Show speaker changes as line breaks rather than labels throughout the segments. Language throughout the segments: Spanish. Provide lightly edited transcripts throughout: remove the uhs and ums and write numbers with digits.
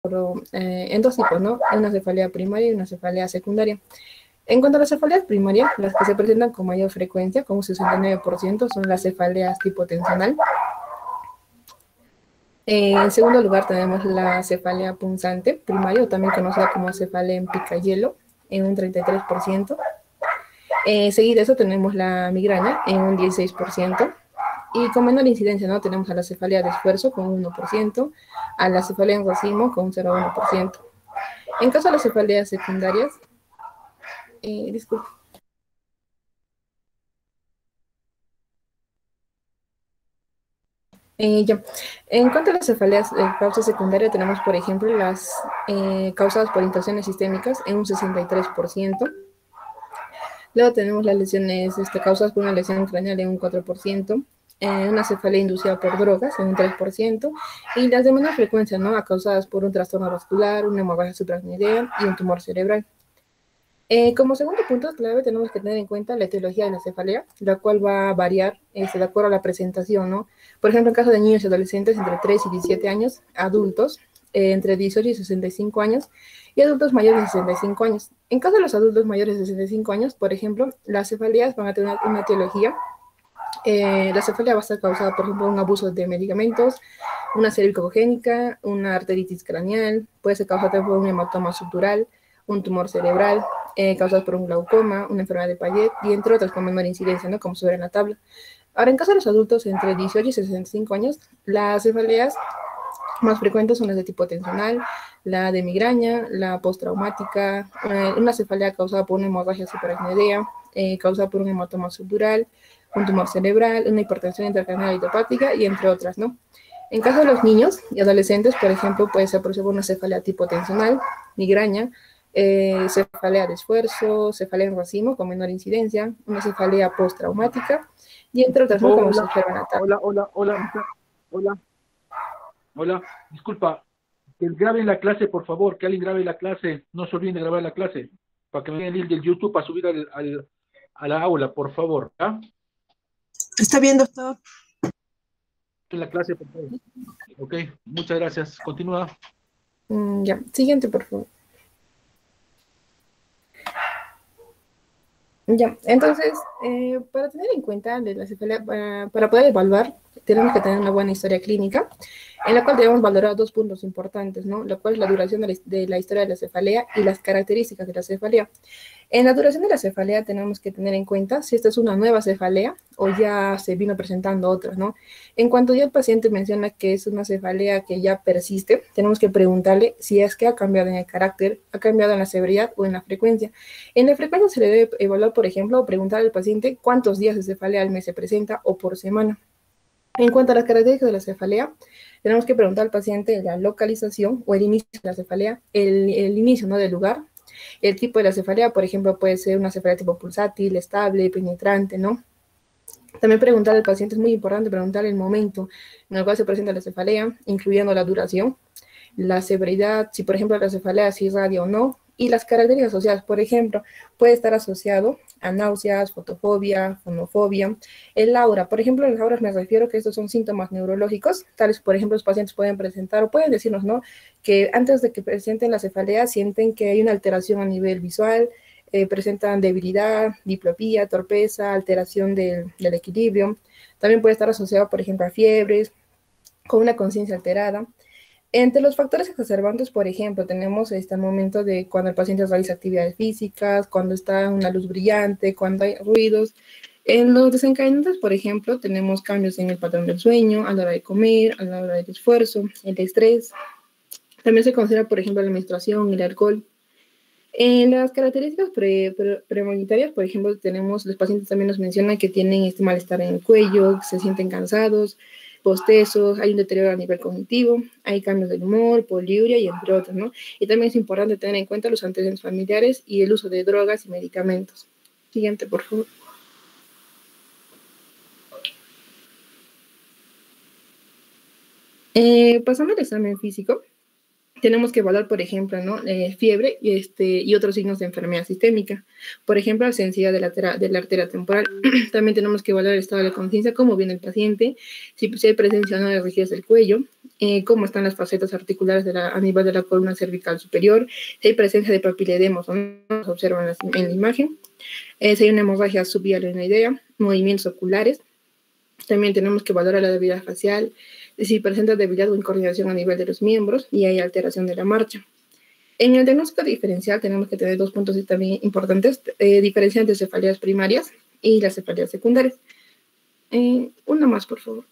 en dos tipos, ¿no? Una cefalea primaria y una cefalea secundaria. En cuanto a las cefaleas primarias, las que se presentan con mayor frecuencia, como un 69%, son las cefaleas tipo tensional. En segundo lugar tenemos la cefalea punzante primaria, o también conocida como cefalea en picayelo, en un 33%. Seguido de eso tenemos la migraña en un 16%. Y con menor incidencia, ¿no? Tenemos a la cefalea de esfuerzo con un 1%, a la cefalea en racimo con un 0,1%. En caso de las cefaleas secundarias, disculpe. Ya. En cuanto a las cefaleas de causa secundaria, tenemos, por ejemplo, las causadas por infecciones sistémicas en un 63%. Luego tenemos las lesiones causadas por una lesión craneal en un 4%, una cefalea inducida por drogas en un 3%, y las de menor frecuencia, ¿no? Causadas por un trastorno vascular, una hemorragia suprarrenal y un tumor cerebral. Como segundo punto clave tenemos que tener en cuenta la etiología de la cefalea, la cual va a variar de acuerdo a la presentación, ¿no? Por ejemplo, en caso de niños y adolescentes entre 3 y 17 años, adultos entre 18 y 65 años y adultos mayores de 65 años. En caso de los adultos mayores de 65 años, por ejemplo, las cefaleas van a tener una etiología. La cefalea va a estar causada, por ejemplo, por un abuso de medicamentos, una cervicogénica, una arteritis craneal, puede ser causada por un hematoma subdural, un tumor cerebral, causadas por un glaucoma, una enfermedad de Payet, y entre otras con menor incidencia, ¿no? Como se ve en la tabla. Ahora, en caso de los adultos entre 18 y 65 años, las cefaleas más frecuentes son las de tipo tensional, la de migraña, la postraumática, una cefalea causada por una hemorragia suprarrenal, causada por un hematoma subdural, un tumor cerebral, una hipertensión intracraneal idiopática y entre otras, ¿no? En caso de los niños y adolescentes, por ejemplo, puede ser por ejemplo una cefalea tipo tensional, migraña, cefalea de esfuerzo, cefalea en racimo con menor incidencia, una cefalea postraumática y entre otras, ¿no? Como se
Hola,
observa en la tabla.
hola, hola, hola, hola, hola, disculpa, que graben la clase, por favor, que alguien grabe la clase, no se olviden de grabar la clase, para que me den el link del YouTube para subir a la aula, por favor, ¿ah?
Está bien, doctor.
En la clase, por favor. Ok, muchas gracias. Continúa.
Ya, siguiente, por favor. Ya, entonces, para tener en cuenta de la cefalea, para poder evaluar, tenemos que tener una buena historia clínica, en la cual debemos valorar dos puntos importantes, ¿no? Lo cual es la duración de la historia de la cefalea y las características de la cefalea. En la duración de la cefalea tenemos que tener en cuenta si esta es una nueva cefalea o ya se vino presentando otras, ¿no? En cuanto ya el paciente menciona que es una cefalea que ya persiste, tenemos que preguntarle si es que ha cambiado en el carácter, ha cambiado en la severidad o en la frecuencia. En la frecuencia se le debe evaluar, por ejemplo, o preguntar al paciente cuántos días de cefalea al mes se presenta o por semana. En cuanto a las características de la cefalea, tenemos que preguntar al paciente la localización o el inicio de la cefalea, el inicio, ¿no?, del lugar. El tipo de la cefalea, por ejemplo, puede ser una cefalea tipo pulsátil, estable, penetrante, ¿no? También preguntar al paciente, es muy importante preguntar el momento en el cual se presenta la cefalea, incluyendo la duración, la severidad, si por ejemplo la cefalea si irradia o no, y las características asociadas. Por ejemplo, puede estar asociado a náuseas, fotofobia, fonofobia. El aura, por ejemplo, en las auras me refiero que estos son síntomas neurológicos, tales por ejemplo los pacientes pueden presentar o pueden decirnos, ¿no?, que antes de que presenten la cefalea sienten que hay una alteración a nivel visual, presentan debilidad, diplopía, torpeza, alteración del equilibrio. También puede estar asociado, por ejemplo, a fiebres, con una conciencia alterada. Entre los factores exacerbantes, por ejemplo, tenemos el momento de cuando el paciente realiza actividades físicas, cuando está en una luz brillante, cuando hay ruidos. En los desencadenantes, por ejemplo, tenemos cambios en el patrón del sueño, a la hora de comer, a la hora del esfuerzo, el estrés. También se considera, por ejemplo, la menstruación, el alcohol. En las características premonitarias, por ejemplo, tenemos, los pacientes también nos mencionan que tienen este malestar en el cuello, se sienten cansados, bostezos, hay un deterioro a nivel cognitivo, hay cambios del humor, poliuria y entre otros, ¿no? Y también es importante tener en cuenta los antecedentes familiares y el uso de drogas y medicamentos. Siguiente, por favor. Pasando al examen físico, tenemos que evaluar, por ejemplo, ¿no? Fiebre y otros signos de enfermedad sistémica. Por ejemplo, la sensibilidad de la arteria temporal. También tenemos que evaluar el estado de conciencia, cómo viene el paciente, si hay presencia o no de rigidez del cuello, cómo están las facetas articulares a nivel de la columna cervical superior, si hay presencia de papiledemos o no, se observan en la imagen, si hay una hemorragia subhialinoidea, movimientos oculares. También tenemos que valorar la debilidad facial, si presenta debilidad o incoordinación a nivel de los miembros y hay alteración de la marcha. En el diagnóstico diferencial tenemos que tener 2 puntos también importantes, diferenciar entre cefaleas primarias y las cefaleas secundarias. Una más, por favor.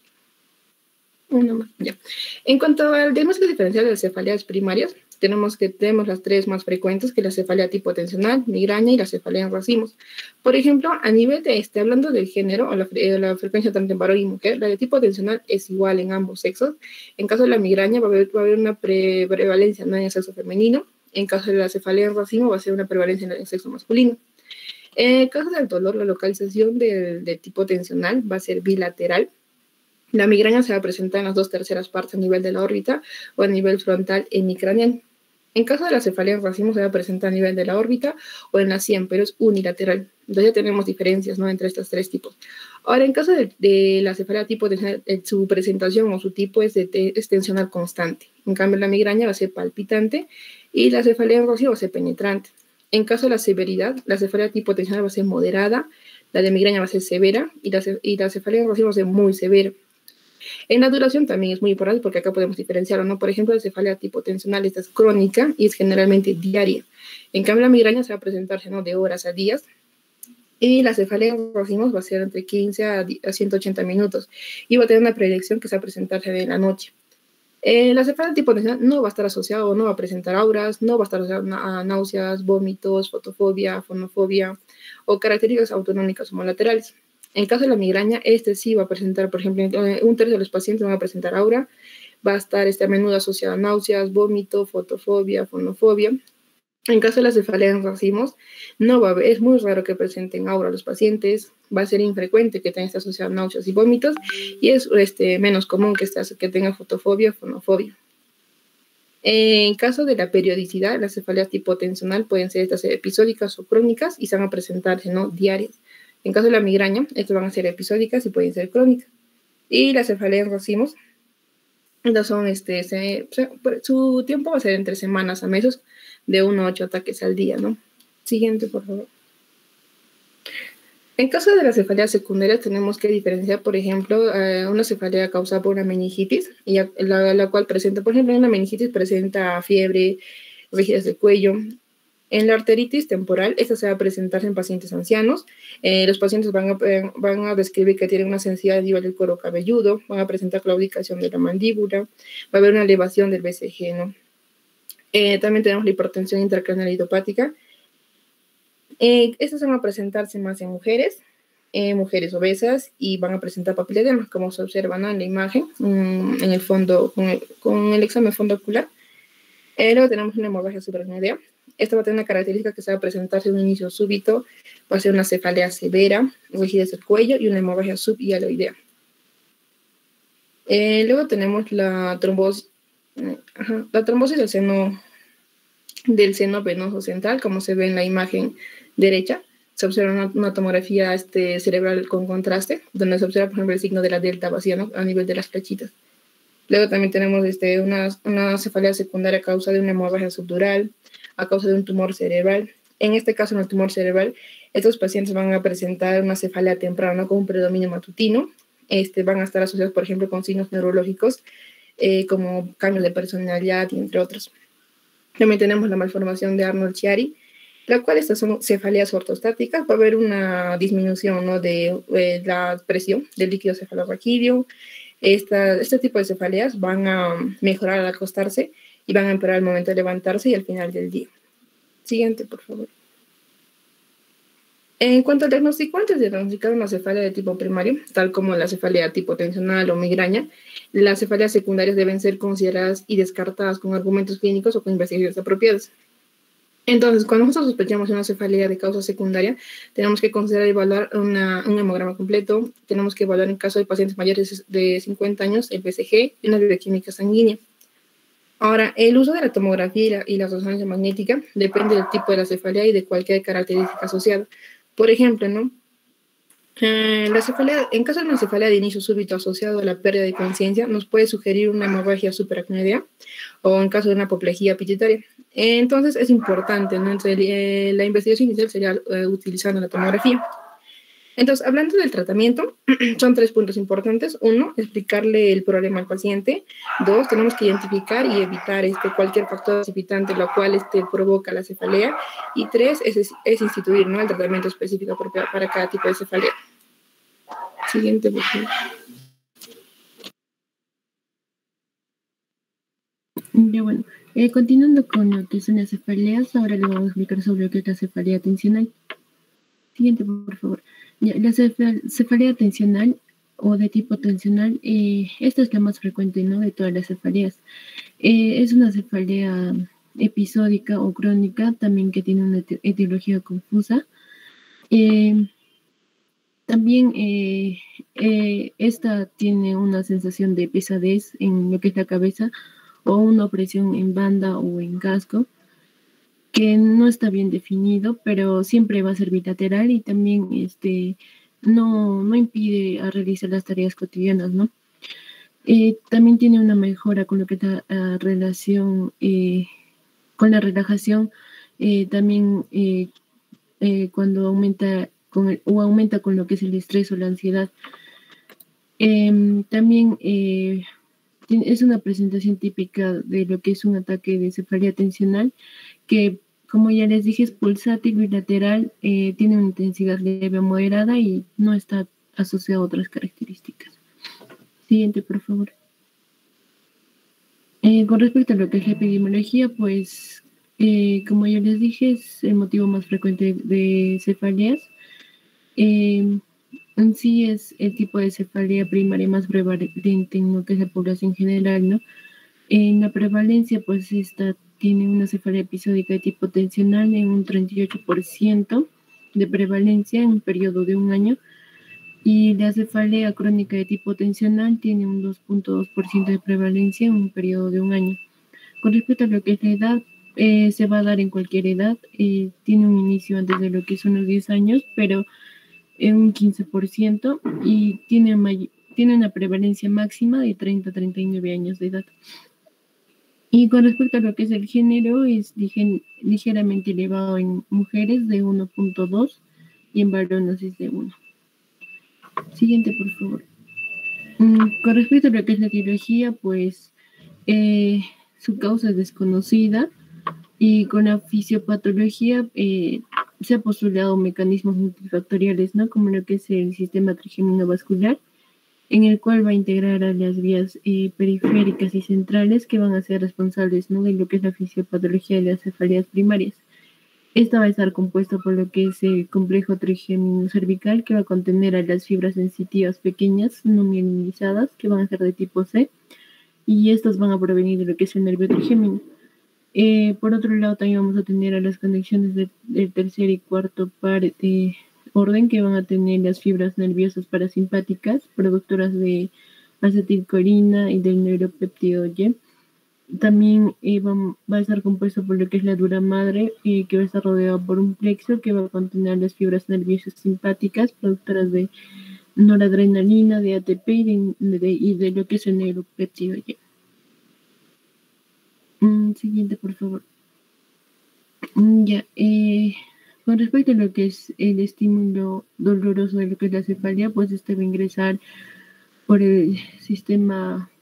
Una más, ya. En cuanto al diagnóstico diferencial de las cefaleas primarias, tenemos las 3 más frecuentes, que la cefalea tipo tensional, migraña y la cefalea en racimos. Por ejemplo, a nivel de hablando del género o la frecuencia tanto en varón y mujer, la de tipo tensional es igual en ambos sexos. En caso de la migraña va a haber una prevalencia, ¿no?, en el sexo femenino. En caso de la cefalea en racimo va a ser una prevalencia en el sexo masculino. En el caso del dolor, la localización del tipo tensional va a ser bilateral. La migraña se va a presentar en las 2/3 partes a nivel de la órbita o a nivel frontal hemicraneal. En caso de la cefalea en racimo se va a presentar a nivel de la órbita o en la sien, pero es unilateral. Entonces ya tenemos diferencias, ¿no?, entre estos 3 tipos. Ahora, en caso de la cefalea tipo tensional, su presentación o su tipo es tensional constante. En cambio, la migraña va a ser palpitante y la cefalea en racimo va a ser penetrante. En caso de la severidad, la cefalea tipo tensional va a ser moderada, la de migraña va a ser severa y la cefalea en racimo va a ser muy severa. En la duración también es muy importante porque acá podemos diferenciarlo, ¿no? Por ejemplo, la cefalea tipo tensional esta es crónica y es generalmente diaria. En cambio, la migraña se va a presentarse, ¿no?, de horas a días. Y la cefalea en racimos va a ser entre 15 a 180 minutos y va a tener una predilección que se va a presentarse de la noche. La cefalea tipo tensional no va a estar asociada o no va a presentar auras, no va a estar asociada a náuseas, vómitos, fotofobia, fonofobia o características autonómicas homolaterales. En caso de la migraña, sí va a presentar, por ejemplo, 1/3 de los pacientes van a presentar aura, va a estar a menudo asociada a náuseas, vómito, fotofobia, fonofobia. En caso de la cefalea en racimos, no va a haber, es muy raro que presenten aura los pacientes, va a ser infrecuente que tenga asociado a náuseas y vómitos, y es menos común que tenga fotofobia o fonofobia. En caso de la periodicidad, las cefaleas tipo tensional pueden ser estas episódicas o crónicas y se van a presentarse, ¿no?, diarias. En caso de la migraña, estas van a ser episódicas y pueden ser crónicas. Y la cefalea en racimos, estas son, su tiempo va a ser entre semanas a meses, de 1 a 8 ataques al día, ¿no? Siguiente, por favor. En caso de las cefaleas secundarias, tenemos que diferenciar, por ejemplo, una cefalea causada por una meningitis, y la cual presenta, por ejemplo, en una meningitis presenta fiebre, rigidez del cuello. En la arteritis temporal, esta se va a presentar en pacientes ancianos. Los pacientes van a describir que tienen una sensibilidad a nivel del cuero cabelludo, van a presentar claudicación de la mandíbula, va a haber una elevación del BCG, ¿no? También tenemos la hipertensión intracraneal idiopática. Estas van a presentarse más en mujeres obesas, y van a presentar papiledema, como se observa, ¿no?, en la imagen, en el fondo, con el examen fondo ocular. Luego tenemos una hemorragia subaracnoidea. Esta va a tener una característica que se va a presentarse en un inicio súbito, va a ser una cefalea severa, rigidez del cuello y una hemorragia subhialoidea. Luego tenemos la trombosis del seno venoso central, como se ve en la imagen derecha. Se observa una tomografía cerebral con contraste, donde se observa, por ejemplo, el signo de la delta vacía, ¿no?, a nivel de las flechitas. Luego también tenemos una cefalea secundaria a causa de una hemorragia subdural, a causa de un tumor cerebral. En este caso, en el tumor cerebral, estos pacientes van a presentar una cefalea temprana, ¿no?, con un predominio matutino. Van a estar asociados, por ejemplo, con signos neurológicos como cambios de personalidad, entre otros. También tenemos la malformación de Arnold-Chiari, la cual estas son cefaleas ortostáticas. Va a haber una disminución, ¿no?, de la presión del líquido cefalorraquídeo. Este tipo de cefaleas van a mejorar al acostarse y van a empeorar al momento de levantarse y al final del día. Siguiente, por favor. En cuanto al diagnóstico, antes de diagnosticar una cefalea de tipo primario, tal como la cefalea tipo tensional o migraña, las cefaleas secundarias deben ser consideradas y descartadas con argumentos clínicos o con investigaciones apropiadas. Entonces, cuando nosotros sospechamos una cefalea de causa secundaria, tenemos que considerar y evaluar un hemograma completo, tenemos que evaluar en caso de pacientes mayores de 50 años el BCG y una bioquímica sanguínea. Ahora, el uso de la tomografía y la resonancia magnética depende del tipo de la cefalea y de cualquier característica asociada. Por ejemplo, ¿no? La cefalea, en caso de una cefalea de inicio súbito asociado a la pérdida de conciencia, nos puede sugerir una hemorragia supracnoidea o en caso de una apoplejía pituitaria. Entonces, es importante, ¿no? La investigación inicial sería utilizando la tomografía. Entonces, hablando del tratamiento, son 3 puntos importantes. 1, explicarle el problema al paciente. 2, tenemos que identificar y evitar cualquier factor precipitante lo cual provoca la cefalea. Y 3, es instituir, ¿no? El tratamiento específico para cada tipo de cefalea. Siguiente, por favor.
Ya bueno, continuando con lo que son las cefaleas, ahora le vamos a explicar sobre lo que es la cefalea tensional. Siguiente, por favor. Ya, la cefalea tensional o de tipo tensional, esta es la más frecuente, ¿no?, de todas las cefaleas. Es una cefalea episódica o crónica, también que tiene una etiología confusa. También esta tiene una sensación de pesadez en lo que es la cabeza o una opresión en banda o en casco, que no está bien definido, pero siempre va a ser bilateral y también no impide a realizar las tareas cotidianas, ¿no? También tiene una mejora con lo que es la relación con la relajación, también cuando aumenta con lo que es el estrés o la ansiedad. También es una presentación típica de lo que es un ataque de cefalea tensional, que, como ya les dije, es pulsátil, bilateral, tiene una intensidad leve o moderada y no está asociado a otras características. Siguiente, por favor. Con respecto a lo que es la epidemiología, pues, como ya les dije, es el motivo más frecuente de cefaleas. En sí es el tipo de cefalea primaria más prevalente en lo que es la población general, ¿no? En la prevalencia, pues esta tiene una cefalea episódica de tipo tensional en un 38% de prevalencia en un periodo de un año, y la cefalea crónica de tipo tensional tiene un 2.2% de prevalencia en un periodo de un año. Con respecto a lo que es la edad, se va a dar en cualquier edad, tiene un inicio antes de lo que son los 10 años, pero en un 15%, y tiene una prevalencia máxima de 30 a 39 años de edad. Y con respecto a lo que es el género, es ligeramente elevado en mujeres de 1.2 y en varones es de 1. Siguiente, por favor. Con respecto a lo que es la etiología, pues su causa es desconocida, y con la fisiopatología se ha postulado mecanismos multifactoriales, ¿no?, como lo que es el sistema trigeminovascular, en el cual va a integrar a las vías periféricas y centrales, que van a ser responsables, ¿no?, de lo que es la fisiopatología de las cefaleas primarias. Esta va a estar compuesta por lo que es el complejo trigeminocervical, que va a contener a las fibras sensitivas pequeñas, no mielinizadas, que van a ser de tipo C, y estas van a provenir de lo que es el nervio trigémino. Por otro lado, también vamos a tener a las conexiones del tercer y cuarto par de orden, que van a tener las fibras nerviosas parasimpáticas, productoras de acetilcolina y del neuropéptido Y. También va a estar compuesto por lo que es la dura madre, que va a estar rodeada por un plexo que va a contener las fibras nerviosas simpáticas, productoras de noradrenalina, de ATP y de lo que es el neuropéptido Y. Siguiente, por favor. Ya, con respecto a lo que es el estímulo doloroso de lo que es la cefalea, pues este va a ingresar por el sistema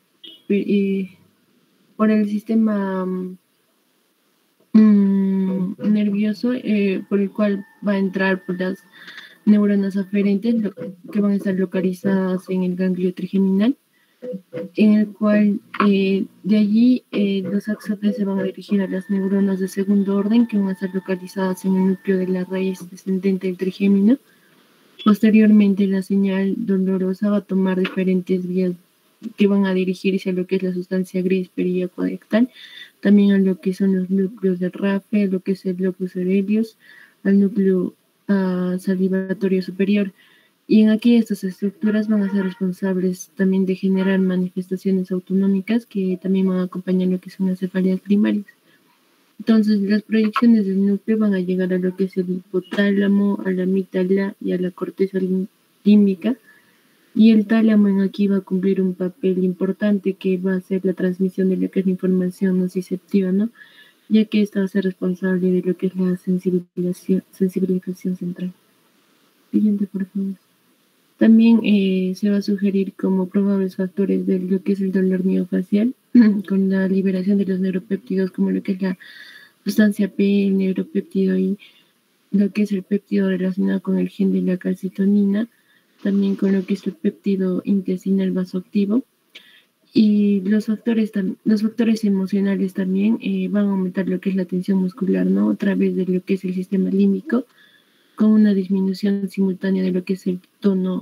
nervioso, por el cual va a entrar por las neuronas aferentes, que van a estar localizadas en el ganglio trigeminal, en el cual de allí los axones se van a dirigir a las neuronas de segundo orden, que van a estar localizadas en el núcleo de la raíz descendente del trigémino. Posteriormente, la señal dolorosa va a tomar diferentes vías que van a dirigirse a lo que es la sustancia gris periaqueductal, también a lo que son los núcleos de Rafe, a lo que es el locus aurelius, al núcleo salivatorio superior. Y en aquí estas estructuras van a ser responsables también de generar manifestaciones autonómicas que también van a acompañar lo que son las cefaleas primarias. Entonces, las proyecciones del núcleo van a llegar a lo que es el hipotálamo, a la amígdala y a la corteza límbica. Y el tálamo en aquí va a cumplir un papel importante que va a ser la transmisión de lo que es la información nociceptiva, ¿no? Ya que esta va a ser responsable de lo que es la sensibilización central. Siguiente, por favor. También se va a sugerir como probables factores de lo que es el dolor miofacial, con la liberación de los neuropéptidos, como lo que es la sustancia P, el neuropéptido y lo que es el péptido relacionado con el gen de la calcitonina, también con lo que es el péptido intestinal vasoactivo. Y los factores emocionales también van a aumentar lo que es la tensión muscular, ¿no? A través de lo que es el sistema límbico, con una disminución simultánea de lo que es el tono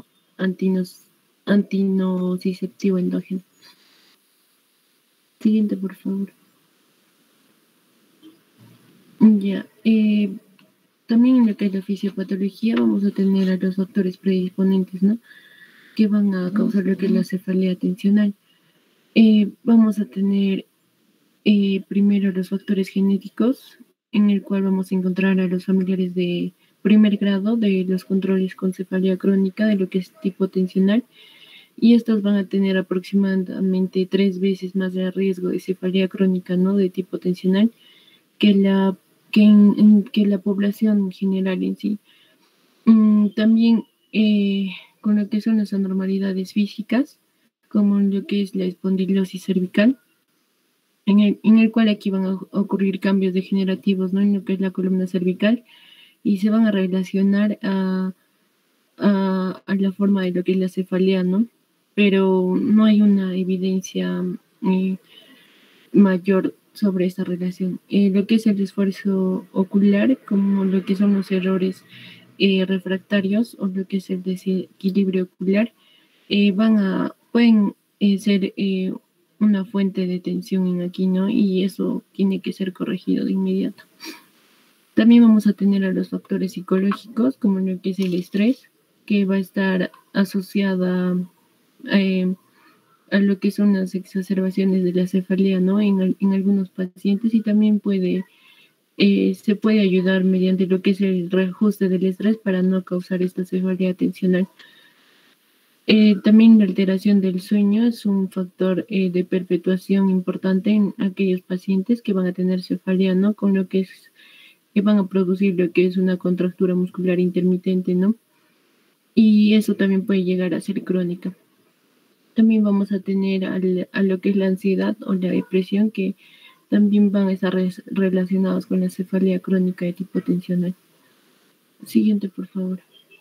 antinociceptivo endógeno. Siguiente, por favor. Ya. También en lo que es la fisiopatología vamos a tener a los factores predisponentes, ¿no? Que van a causar lo que es la cefalea atencional. Vamos a tener primero los factores genéticos, en el cual vamos a encontrar a los familiares de primer grado de los controles con cefalea crónica, de lo que es tipo tensional, y estos van a tener aproximadamente 3 veces más de riesgo de cefalea crónica, ¿no? De tipo tensional que la población general en sí. También con lo que son las anormalidades físicas, como lo que es la espondilosis cervical, en el cual aquí van a ocurrir cambios degenerativos, ¿no? En lo que es la columna cervical, y se van a relacionar a la forma de lo que es la cefalea, ¿no? Pero no hay una evidencia mayor sobre esta relación. Lo que es el esfuerzo ocular, como lo que son los errores refractarios o lo que es el desequilibrio ocular, pueden ser una fuente de tensión en aquí, ¿no? Y eso tiene que ser corregido de inmediato. También vamos a tener a los factores psicológicos, como lo que es el estrés, que va a estar asociada a lo que son las exacerbaciones de la cefalea, ¿no? En algunos pacientes, y también se puede ayudar mediante lo que es el reajuste del estrés para no causar esta cefalea tensional. También la alteración del sueño es un factor de perpetuación importante en aquellos pacientes que van a tener cefalea, ¿no? Con lo que van a producir lo que es una contractura muscular intermitente, ¿no? Y eso también puede llegar a ser crónica. También vamos a tener a lo que es la ansiedad o la depresión, que también van a estar relacionados con la cefalea crónica de tipo tensional. Siguiente, por favor.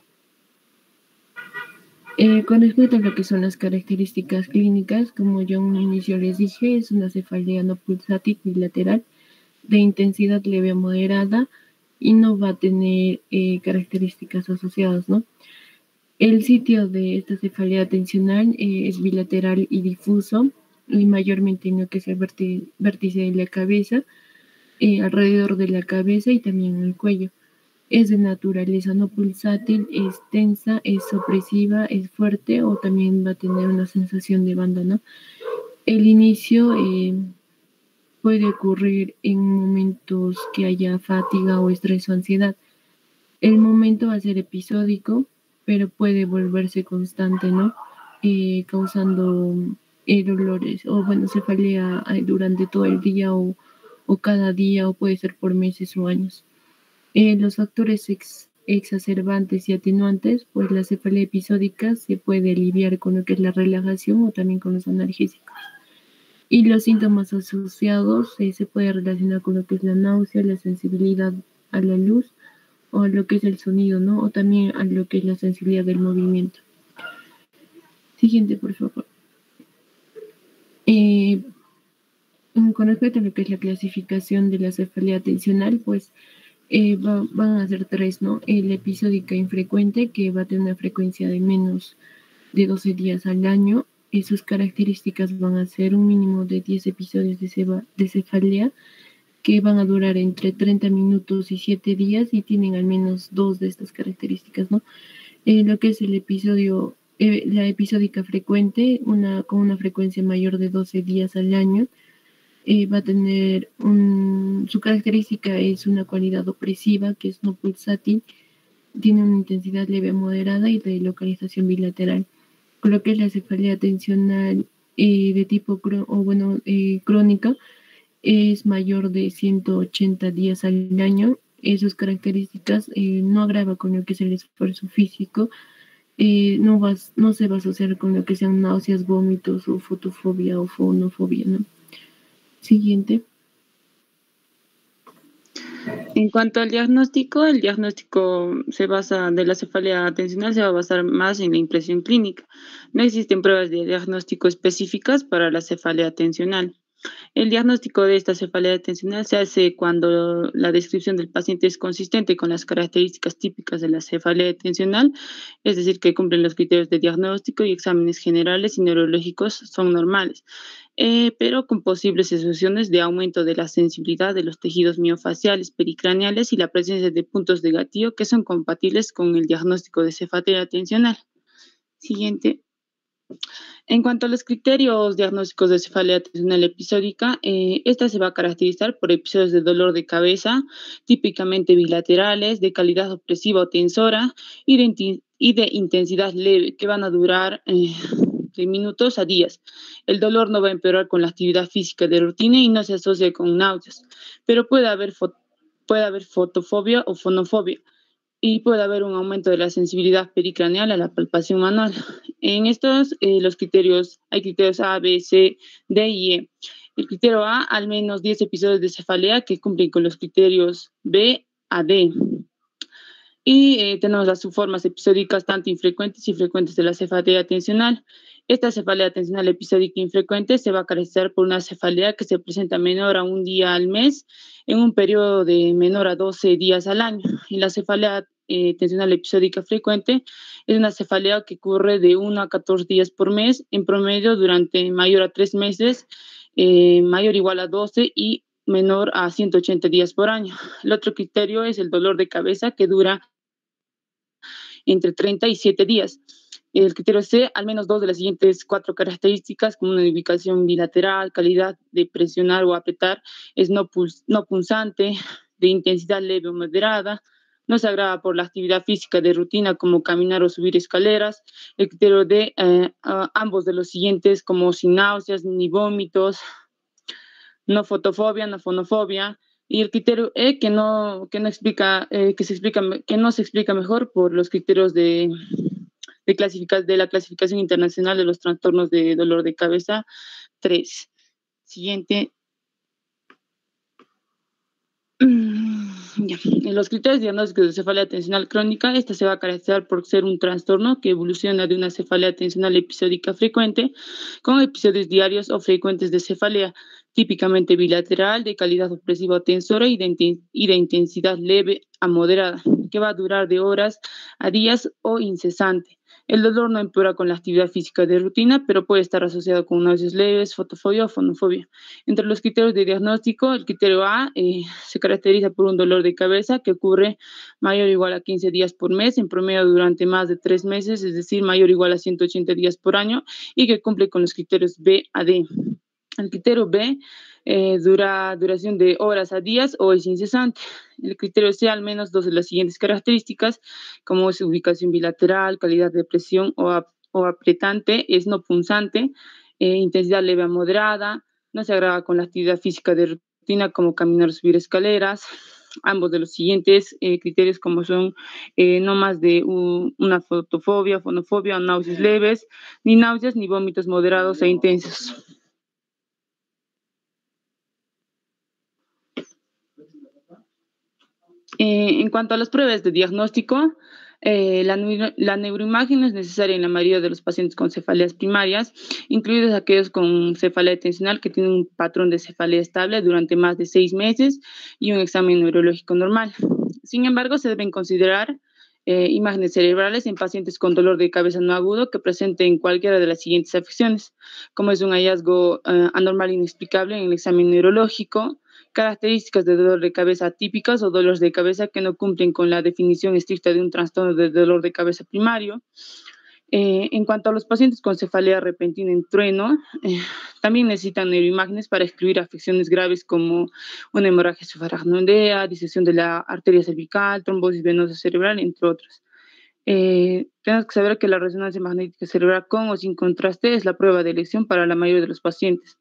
Con respecto a lo que son las características clínicas, como yo en un inicio les dije, es una cefalea no pulsátil bilateral de intensidad leve a moderada y no va a tener características asociadas, ¿no? El sitio de esta cefalea tensional es bilateral y difuso, y mayormente en lo que es el vértice de la cabeza, alrededor de la cabeza y también en el cuello. Es de naturaleza no pulsátil, es tensa, es opresiva, es fuerte, o también va a tener una sensación de banda, ¿no? El inicio puede ocurrir en momentos que haya fatiga o estrés o ansiedad. El momento va a ser episódico, pero puede volverse constante, ¿no? Causando dolores o, bueno, cefalea durante todo el día o cada día, o puede ser por meses o años. Los factores exacerbantes y atenuantes, pues la cefalea episódica se puede aliviar con lo que es la relajación o también con los analgésicos. Y los síntomas asociados se puede relacionar con lo que es la náusea, la sensibilidad a la luz o a lo que es el sonido, ¿no? O también a lo que es la sensibilidad del movimiento. Siguiente, por favor. Con respecto a lo que es la clasificación de la cefalea tensional, pues van a ser 3, ¿no? La episódica infrecuente, que va a tener una frecuencia de menos de 12 días al año. Sus características van a ser un mínimo de 10 episodios de cefalea, que van a durar entre 30 minutos y 7 días y tienen al menos 2 de estas características, ¿no? Lo que es el episodio, la episódica frecuente, con una frecuencia mayor de 12 días al año, va a tener su característica es una cualidad opresiva, que es no pulsátil, tiene una intensidad leve a moderada y de localización bilateral. Con lo que es la cefalea tensional de tipo crónica, es mayor de 180 días al año. Sus características no agrava con lo que es el esfuerzo físico, no se va a asociar con lo que sean náuseas, vómitos o fotofobia o fonofobia, ¿no? Siguiente.
En cuanto al diagnóstico, el diagnóstico de la cefalea tensional se va a basar más en la impresión clínica. No existen pruebas de diagnóstico específicas para la cefalea tensional. El diagnóstico de esta cefalea tensional se hace cuando la descripción del paciente es consistente con las características típicas de la cefalea tensional, es decir, que cumplen los criterios de diagnóstico y exámenes generales y neurológicos son normales, pero con posibles asociaciones de aumento de la sensibilidad de los tejidos miofaciales, pericraneales y la presencia de puntos de gatillo que son compatibles con el diagnóstico de cefalea tensional. Siguiente. En cuanto a los criterios diagnósticos de cefalea tensional episódica, esta se va a caracterizar por episodios de dolor de cabeza, típicamente bilaterales, de calidad opresiva o tensora y de intensidad leve, que van a durar de minutos a días. El dolor no va a empeorar con la actividad física de rutina y no se asocia con náuseas, pero puede haber fotofobia o fonofobia, y puede haber un aumento de la sensibilidad pericraneal a la palpación manual. En estos, hay criterios A, B, C, D y E. El criterio A, al menos 10 episodios de cefalea que cumplen con los criterios B a D. Y tenemos las subformas episódicas tanto infrecuentes y frecuentes de la cefalea tensional. Esta cefalea tensional episódica infrecuente se va a caracterizar por una cefalea que se presenta menor a un día al mes en un periodo de menor a 12 días al año. Y la cefalea tensional episódica frecuente es una cefalea que ocurre de 1 a 14 días por mes, en promedio durante mayor a 3 meses, mayor o igual a 12 y menor a 180 días por año. El otro criterio es el dolor de cabeza, que dura entre 30 y 7 días. El criterio C, al menos 2 de las siguientes 4 características, como una ubicación bilateral, calidad de presionar o apretar, es no punzante, de intensidad leve o moderada, no se agrava por la actividad física de rutina como caminar o subir escaleras. El criterio D, ambos de los siguientes, como sin náuseas ni vómitos, no fotofobia, no fonofobia. Y el criterio E, que no se explica mejor por los criterios de la clasificación internacional de los trastornos de dolor de cabeza 3. Siguiente. Ya. En los criterios diagnósticos de cefalea tensional crónica, esta se va a caracterizar por ser un trastorno que evoluciona de una cefalea tensional episódica frecuente con episodios diarios o frecuentes de cefalea, típicamente bilateral, de calidad opresiva o tensora y de intensidad leve a moderada, que va a durar de horas a días o incesante. El dolor no empeora con la actividad física de rutina, pero puede estar asociado con náuseas leves, fotofobia o fonofobia. Entre los criterios de diagnóstico, el criterio A se caracteriza por un dolor de cabeza que ocurre mayor o igual a 15 días por mes, en promedio durante más de 3 meses, es decir, mayor o igual a 180 días por año, y que cumple con los criterios B a D. El criterio B duración de horas a días o es incesante. El criterio C, al menos 2 de las siguientes características, como es ubicación bilateral, calidad de presión o apretante, es no punzante, intensidad leve a moderada, no se agrava con la actividad física de rutina como caminar o subir escaleras. Ambos de los siguientes criterios, como son no más de una fotofobia, fonofobia o náuseas leves, ni náuseas ni vómitos moderados e intensos. En cuanto a las pruebas de diagnóstico, la neuroimagen no es necesaria en la mayoría de los pacientes con cefaleas primarias, incluidos aquellos con cefalea tensional que tienen un patrón de cefalea estable durante más de 6 meses y un examen neurológico normal. Sin embargo, se deben considerar imágenes cerebrales en pacientes con dolor de cabeza no agudo que presenten cualquiera de las siguientes afecciones, como es un hallazgo anormal inexplicable en el examen neurológico, características de dolor de cabeza atípicas o dolores de cabeza que no cumplen con la definición estricta de un trastorno de dolor de cabeza primario. En cuanto a los pacientes con cefalea repentina en trueno, también necesitan neuroimágenes para excluir afecciones graves como una hemorragia subaracnoidea, disección de la arteria cervical, trombosis venosa cerebral, entre otros. Tenemos que saber que la resonancia magnética cerebral con o sin contraste es la prueba de elección para la mayoría de los pacientes.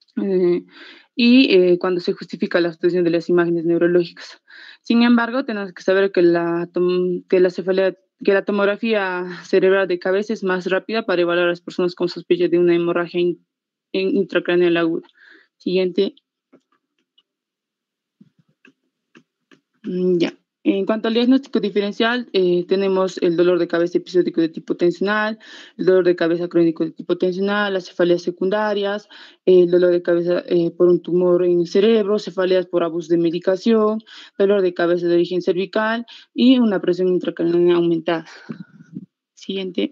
Cuando se justifica la obtención de las imágenes neurológicas. Sin embargo, tenemos que saber que la tomografía cerebral de cabeza es más rápida para evaluar a las personas con sospecha de una hemorragia intracraneal aguda. Siguiente. Ya. En cuanto al diagnóstico diferencial, tenemos el dolor de cabeza episódico de tipo tensional, el dolor de cabeza crónico de tipo tensional, las cefaleas secundarias, el dolor de cabeza por un tumor en el cerebro, cefaleas por abuso de medicación, dolor de cabeza de origen cervical y una presión intracraneal aumentada. Siguiente.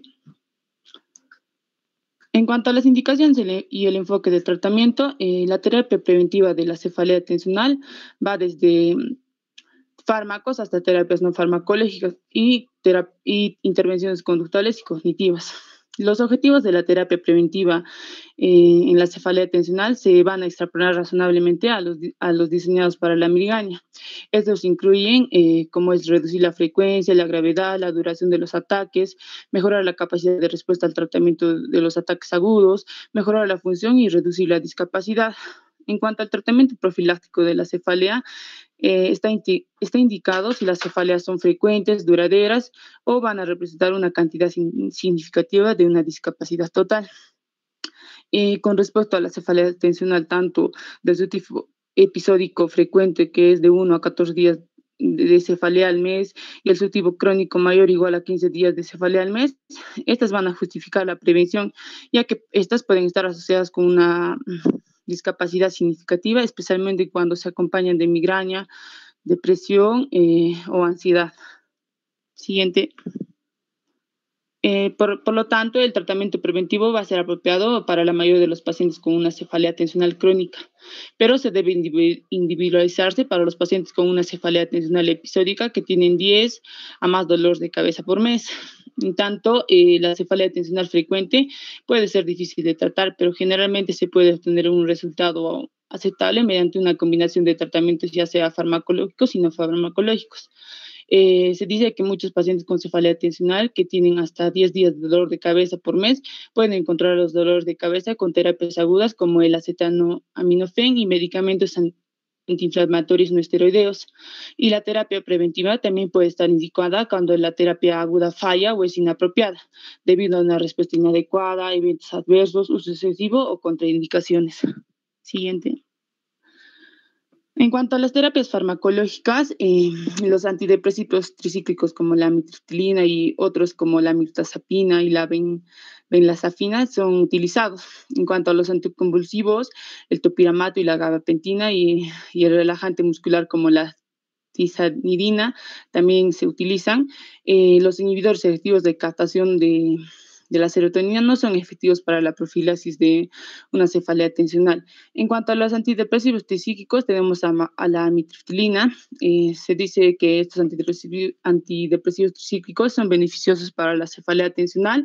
En cuanto a las indicaciones y el enfoque del tratamiento, la terapia preventiva de la cefalea tensional va desde fármacos hasta terapias no farmacológicas y intervenciones conductuales y cognitivas. Los objetivos de la terapia preventiva en la cefalea tensional se van a extrapolar razonablemente a los diseñados para la migraña. Estos incluyen como es reducir la frecuencia, la gravedad, la duración de los ataques, mejorar la capacidad de respuesta al tratamiento de los ataques agudos, mejorar la función y reducir la discapacidad. En cuanto al tratamiento profiláctico de la cefalea, está indicado si las cefaleas son frecuentes, duraderas o van a representar una cantidad significativa de una discapacidad total. Con respecto a la cefalea tensional, tanto de su tipo episódico frecuente, que es de 1 a 14 días de cefalea al mes, y el subtipo crónico mayor o igual a 15 días de cefalea al mes, estas van a justificar la prevención, ya que estas pueden estar asociadas con una discapacidad significativa, especialmente cuando se acompañan de migraña, depresión o ansiedad. Siguiente. Por lo tanto, el tratamiento preventivo va a ser apropiado para la mayoría de los pacientes con una cefalea tensional crónica, pero se debe individualizarse para los pacientes con una cefalea tensional episódica que tienen 10 a más dolores de cabeza por mes. En tanto, la cefalea tensional frecuente puede ser difícil de tratar, pero generalmente se puede obtener un resultado aceptable mediante una combinación de tratamientos, ya sea farmacológicos y no farmacológicos. Se dice que muchos pacientes con cefalea tensional que tienen hasta 10 días de dolor de cabeza por mes pueden encontrar los dolores de cabeza con terapias agudas como el acetaminofén y medicamentos antiinflamatorios no esteroideos. Y la terapia preventiva también puede estar indicada cuando la terapia aguda falla o es inapropiada, debido a una respuesta inadecuada, eventos adversos, uso excesivo o contraindicaciones. Siguiente. En cuanto a las terapias farmacológicas, los antidepresivos tricíclicos como la amitriptilina y otros como la mirtazapina y la benzodiazepina son utilizados. En cuanto a los anticonvulsivos, el topiramato y la gabapentina y el relajante muscular como la tizanidina también se utilizan. Los inhibidores selectivos de captación de la serotonina no son efectivos para la profilaxis de una cefalea tensional. En cuanto a los antidepresivos tricíclicos, tenemos a la amitriptilina. Se dice que estos antidepresivos tricíclicos son beneficiosos para la cefalea tensional,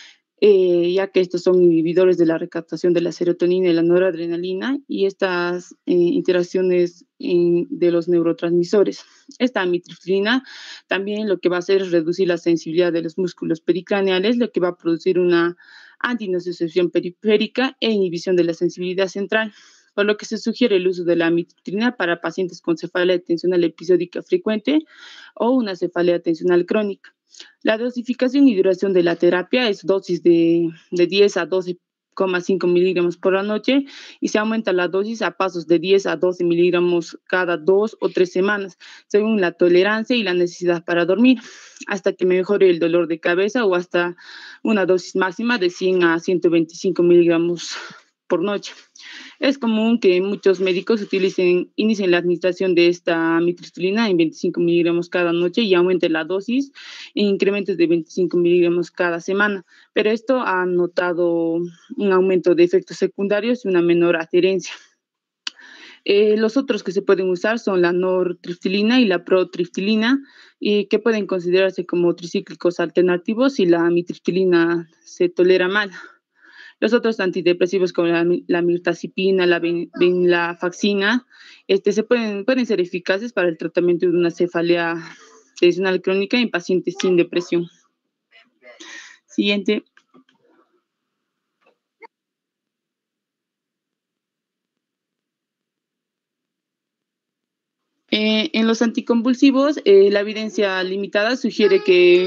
ya que estos son inhibidores de la recaptación de la serotonina y la noradrenalina y estas interacciones de los neurotransmisores. Esta amitriptilina también lo que va a hacer es reducir la sensibilidad de los músculos pericraneales, lo que va a producir una antinocicepción periférica e inhibición de la sensibilidad central, por lo que se sugiere el uso de la amitriptilina para pacientes con cefalea tensional episódica frecuente o una cefalea tensional crónica. La dosificación y duración de la terapia es dosis de 10 a 12,5 miligramos por la noche y se aumenta la dosis a pasos de 10 a 12 miligramos cada 2 o 3 semanas, según la tolerancia y la necesidad para dormir, hasta que mejore el dolor de cabeza o hasta una dosis máxima de 100 a 125 miligramos por noche. Es común que muchos médicos inicien la administración de esta amitriptilina en 25 miligramos cada noche y aumenten la dosis en incrementos de 25 miligramos cada semana, pero esto ha notado un aumento de efectos secundarios y una menor adherencia. Los otros que se pueden usar son la nortriptilina y la protriptilina, y que pueden considerarse como tricíclicos alternativos si la amitriptilina se tolera mal. Los otros antidepresivos como la mirtazapina, la venlafaxina, pueden ser eficaces para el tratamiento de una cefalea tensional crónica en pacientes sin depresión. Siguiente. En los anticonvulsivos, la evidencia limitada sugiere que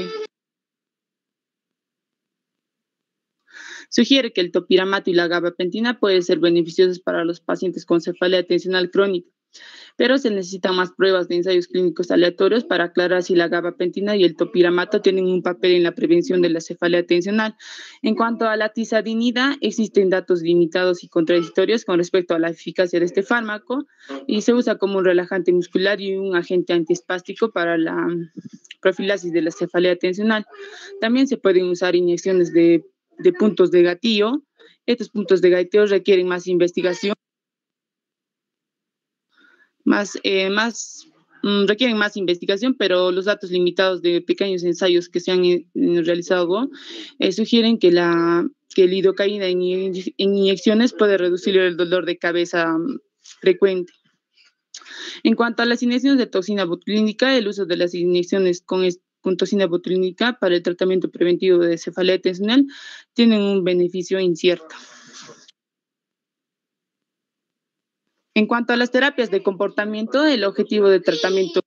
el topiramato y la gabapentina pueden ser beneficiosos para los pacientes con cefalea tensional crónica, pero se necesitan más pruebas de ensayos clínicos aleatorios para aclarar si la gabapentina y el topiramato tienen un papel en la prevención de la cefalea tensional. En cuanto a la tizadinida, existen datos limitados y contradictorios con respecto a la eficacia de este fármaco, y se usa como un relajante muscular y un agente antiespástico para la profilaxis de la cefalea tensional. También se pueden usar inyecciones de puntos de gatillo. Estos puntos de gatillo requieren más investigación, requieren más investigación, pero los datos limitados de pequeños ensayos que se han realizado sugieren que el lidocaína en inyecciones puede reducir el dolor de cabeza frecuente. En cuanto a las inyecciones de toxina botulínica, el uso de las inyecciones con toxina botulínica para el tratamiento preventivo de cefalea tensional tienen un beneficio incierto. En cuanto a las terapias de comportamiento, el objetivo de tratamiento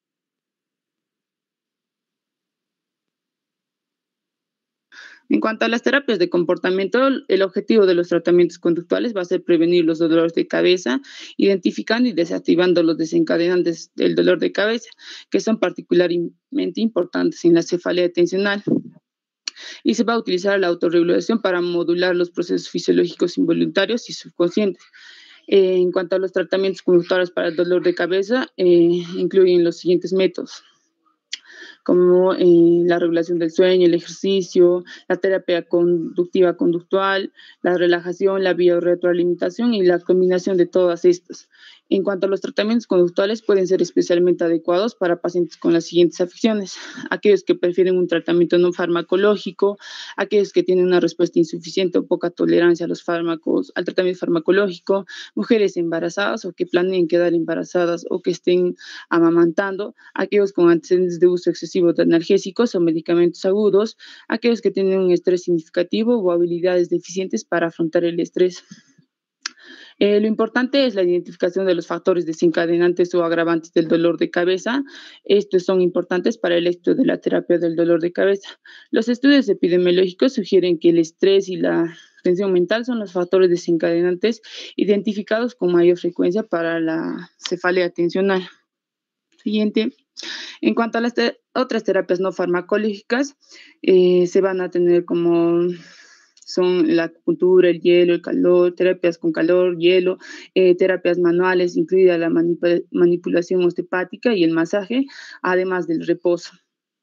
el objetivo de los tratamientos conductuales va a ser prevenir los dolores de cabeza, identificando y desactivando los desencadenantes del dolor de cabeza, que son particularmente importantes en la cefalea tensional. Y se va a utilizar la autorregulación para modular los procesos fisiológicos involuntarios y subconscientes. En cuanto a los tratamientos conductuales para el dolor de cabeza, incluyen los siguientes métodos, como la regulación del sueño, el ejercicio, la terapia conductiva conductual, la relajación, la biorretroalimentación y la combinación de todas estas. En cuanto a los tratamientos conductuales, pueden ser especialmente adecuados para pacientes con las siguientes afecciones: aquellos que prefieren un tratamiento no farmacológico, aquellos que tienen una respuesta insuficiente o poca tolerancia a los fármacos, al tratamiento farmacológico, mujeres embarazadas o que planeen quedar embarazadas o que estén amamantando, aquellos con antecedentes de uso excesivo de analgésicos o medicamentos agudos, aquellos que tienen un estrés significativo o habilidades deficientes para afrontar el estrés. Lo importante es la identificación de los factores desencadenantes o agravantes del dolor de cabeza. Estos son importantes para el éxito de la terapia del dolor de cabeza. Los estudios epidemiológicos sugieren que el estrés y la tensión mental son los factores desencadenantes identificados con mayor frecuencia para la cefalea tensional. Siguiente. En cuanto a las otras terapias no farmacológicas, se van a tener como son la acupuntura, el hielo, el calor, terapias con calor, hielo, terapias manuales, incluida la manipulación osteopática y el masaje, además del reposo.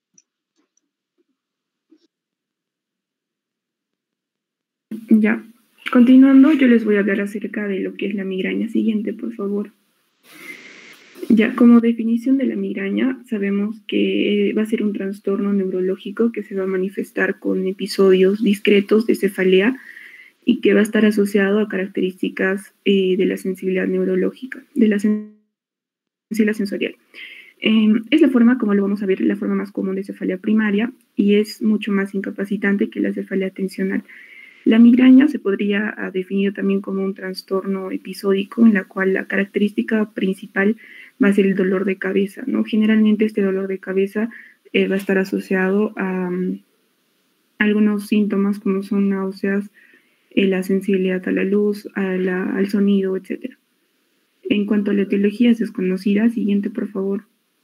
Ya, continuando, yo les voy a hablar acerca de lo que es la migraña. Siguiente, por favor. Ya, como definición de la migraña, sabemos que va a ser un trastorno neurológico que se va a manifestar con episodios discretos de cefalea y que va a estar asociado a características de la sensibilidad neurológica, de la sensibilidad sensorial. Es la forma, como lo vamos a ver, la forma más común de cefalea primaria y es mucho más incapacitante que la cefalea tensional. La migraña se podría definir también como un trastorno episódico en la cual la característica principal va a ser el dolor de cabeza, ¿no? Generalmente este dolor de cabeza va a estar asociado a algunos síntomas como son náuseas, la sensibilidad a la luz, al sonido, etc. En cuanto a la etiología es desconocida, siguiente por favor.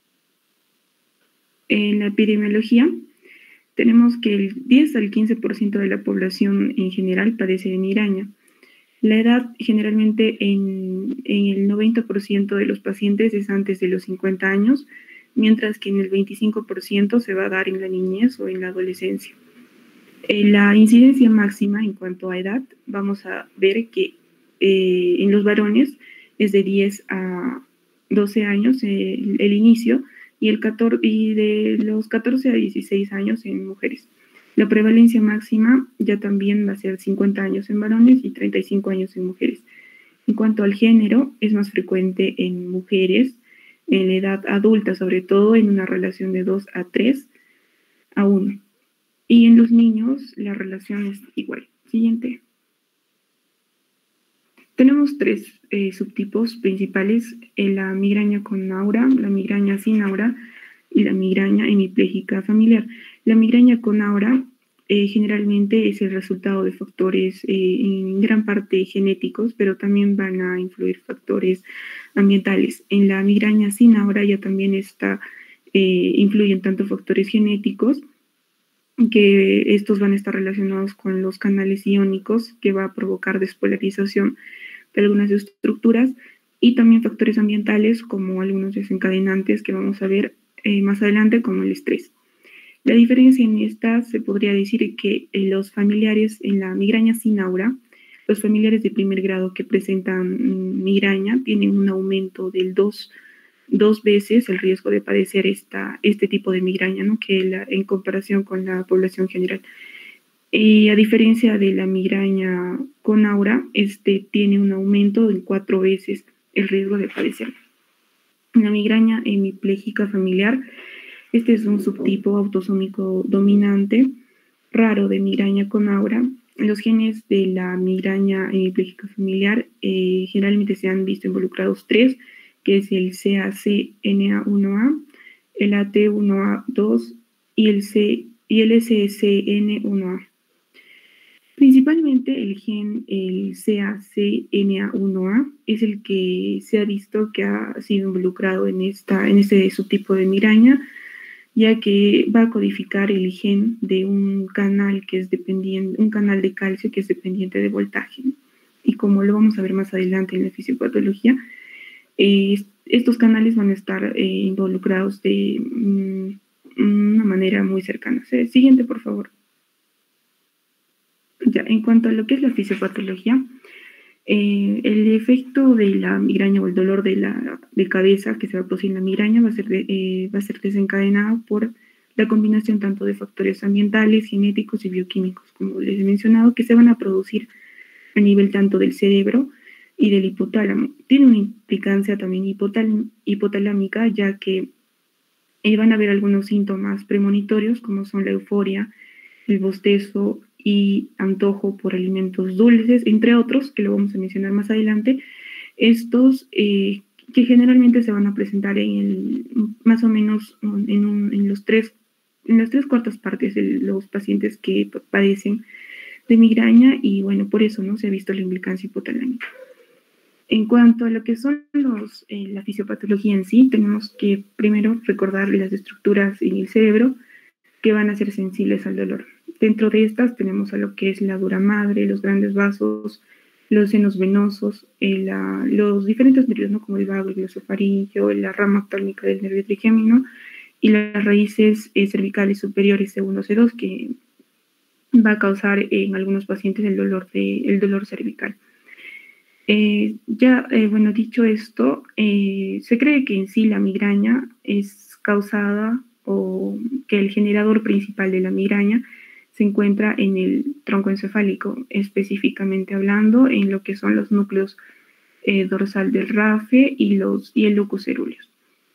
En la epidemiología tenemos que el 10 al 15% de la población en general padece de migraña. La edad generalmente en el 90% de los pacientes es antes de los 50 años, mientras que en el 25% se va a dar en la niñez o en la adolescencia. La incidencia máxima en cuanto a edad, vamos a ver que en los varones
es de 10 a 12 años el inicio, y de los 14 a 16 años en mujeres. La prevalencia máxima ya también va a ser 50 años en varones y 35 años en mujeres. En cuanto al género, es más frecuente en mujeres, en la edad adulta, sobre todo en una relación de 2 a 3 a 1. Y en los niños la relación es igual. Siguiente. Tenemos tres subtipos principales: la migraña con aura, la migraña sin aura y la migraña hemipléjica familiar. La migraña con aura generalmente es el resultado de factores en gran parte genéticos, pero también van a influir factores ambientales. En la migraña sin aura ya también influyen tanto factores genéticos, que estos van a estar relacionados con los canales iónicos, que va a provocar despolarización de algunas estructuras, y también factores ambientales como algunos desencadenantes que vamos a ver más adelante, como el estrés. La diferencia en estas se podría decir que los familiares en la migraña sin aura, los familiares de primer grado que presentan migraña tienen un aumento del dos veces el riesgo de padecer este tipo de migraña, ¿no?, que en comparación con la población general. A diferencia de la migraña con aura, tiene un aumento en 4 veces el riesgo de padecer. La migraña hemipléjica familiar, este es un subtipo autosómico dominante raro de migraña con aura. Los genes de la migraña hemipléjica familiar generalmente se han visto involucrados 3, que es el CACNA1A, el AT1A2 y el SSN1A. Principalmente el CACNA1A es el que se ha visto que ha sido involucrado en este subtipo de migraña, ya que va a codificar el gen de un canal que es dependiente, un canal de calcio que es dependiente de voltaje. Y como lo vamos a ver más adelante en la fisiopatología, estos canales van a estar involucrados de una manera muy cercana. Siguiente, por favor. Ya, en cuanto a lo que es la fisiopatología, el efecto de la migraña o el dolor de cabeza que se va a producir en la migraña va a ser desencadenado por la combinación tanto de factores ambientales, genéticos y bioquímicos, como les he mencionado, que se van a producir a nivel tanto del cerebro y del hipotálamo. Tiene una implicancia también hipotalámica, ya que van a haber algunos síntomas premonitorios, como son la euforia, el bostezo y antojo por alimentos dulces, entre otros, que lo vamos a mencionar más adelante. Estos que generalmente se van a presentar más o menos en las 3/4 partes de los pacientes que padecen de migraña, y bueno, por eso no se ha visto la implicancia hipotalámica. En cuanto a lo que son la fisiopatología en sí, tenemos que primero recordar las estructuras en el cerebro que van a ser sensibles al dolor. Dentro de estas tenemos a lo que es la dura madre, los grandes vasos, los senos venosos, los diferentes nervios, ¿no?, como el vago, el glosofaringeo, la rama oftálmica del nervio trigémino y las raíces cervicales superiores C1, C2, que va a causar en algunos pacientes el dolor cervical. Bueno, dicho esto, se cree que en sí la migraña es causada, o que el generador principal de la migraña se encuentra en el tronco encefálico, específicamente hablando en lo que son los núcleos dorsal del RAFE y el locus cerúleus.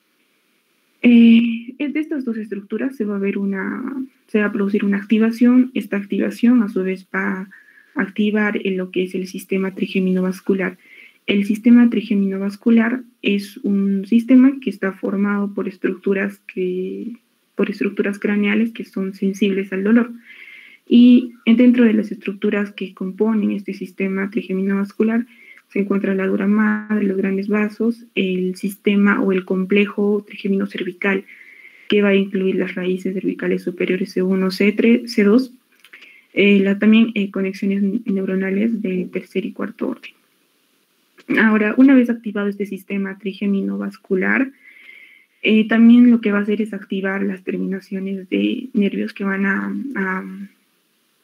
De estas dos estructuras se va a producir una activación. Esta activación a su vez va a activar en lo que es el sistema trigeminovascular. El sistema trigeminovascular es un sistema que está formado por estructuras craneales que son sensibles al dolor. Y dentro de las estructuras que componen este sistema trigeminovascular se encuentra la dura madre, los grandes vasos, el sistema o el complejo trigémino-cervical, que va a incluir las raíces cervicales superiores C1, C3, C2, también conexiones neuronales de tercer y cuarto orden. Ahora, una vez activado este sistema trigeminovascular, también lo que va a hacer es activar las terminaciones de nervios que van a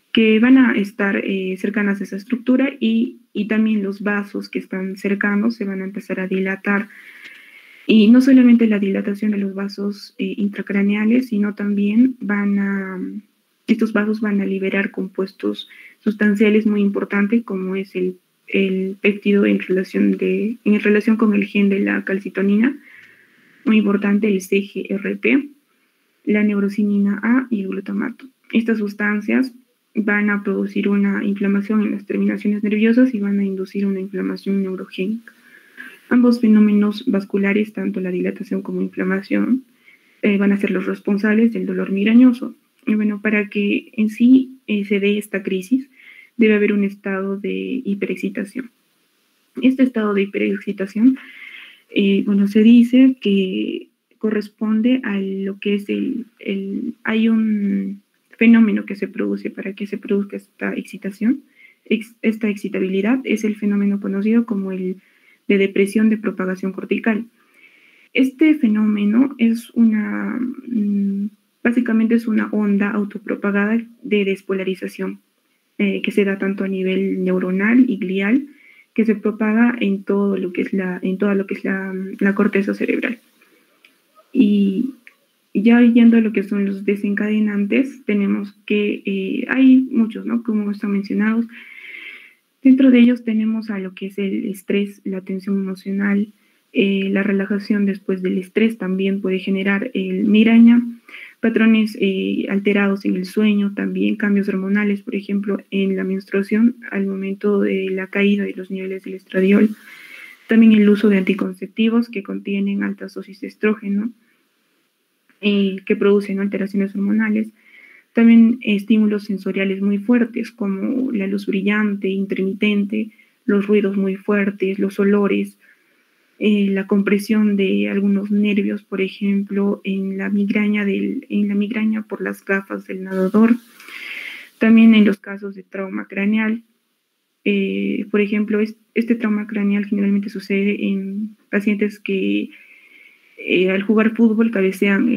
que van a estar cercanas a esa estructura y también los vasos que están cercanos se van a empezar a dilatar. Y no solamente la dilatación de los vasos intracraneales, sino también estos vasos van a liberar compuestos sustanciales muy importantes, como es el péptido en relación con el gen de la calcitonina, muy importante el CGRP, la neurocinina A y el glutamato. Estas sustancias van a producir una inflamación en las terminaciones nerviosas y van a inducir una inflamación neurogénica. Ambos fenómenos vasculares, tanto la dilatación como inflamación, van a ser los responsables del dolor migrañoso. Y bueno, para que en sí se dé esta crisis, debe haber un estado de hiperexcitación. Este estado de hiperexcitación, se dice que corresponde a lo que es hay un fenómeno que se produce para que se produzca esta excitación, esta excitabilidad, es el fenómeno conocido como el de depresión de propagación cortical. Este fenómeno es básicamente es una onda autopropagada de despolarización que se da tanto a nivel neuronal y glial, que se propaga en todo lo que es la corteza cerebral. Y ya yendo a lo que son los desencadenantes, tenemos que hay muchos, ¿no? Como están mencionados. Dentro de ellos tenemos a lo que es el estrés, la tensión emocional, la relajación después del estrés también puede generar migraña, patrones alterados en el sueño, también cambios hormonales, por ejemplo, en la menstruación al momento de la caída de los niveles del estradiol, también el uso de anticonceptivos que contienen altas dosis de estrógeno, que producen alteraciones hormonales, también estímulos sensoriales muy fuertes como la luz brillante, intermitente, los ruidos muy fuertes, los olores, la compresión de algunos nervios, por ejemplo, en la migraña por las gafas del nadador, también en los casos de trauma craneal. Por ejemplo, este trauma craneal generalmente sucede en pacientes que al jugar fútbol cabecean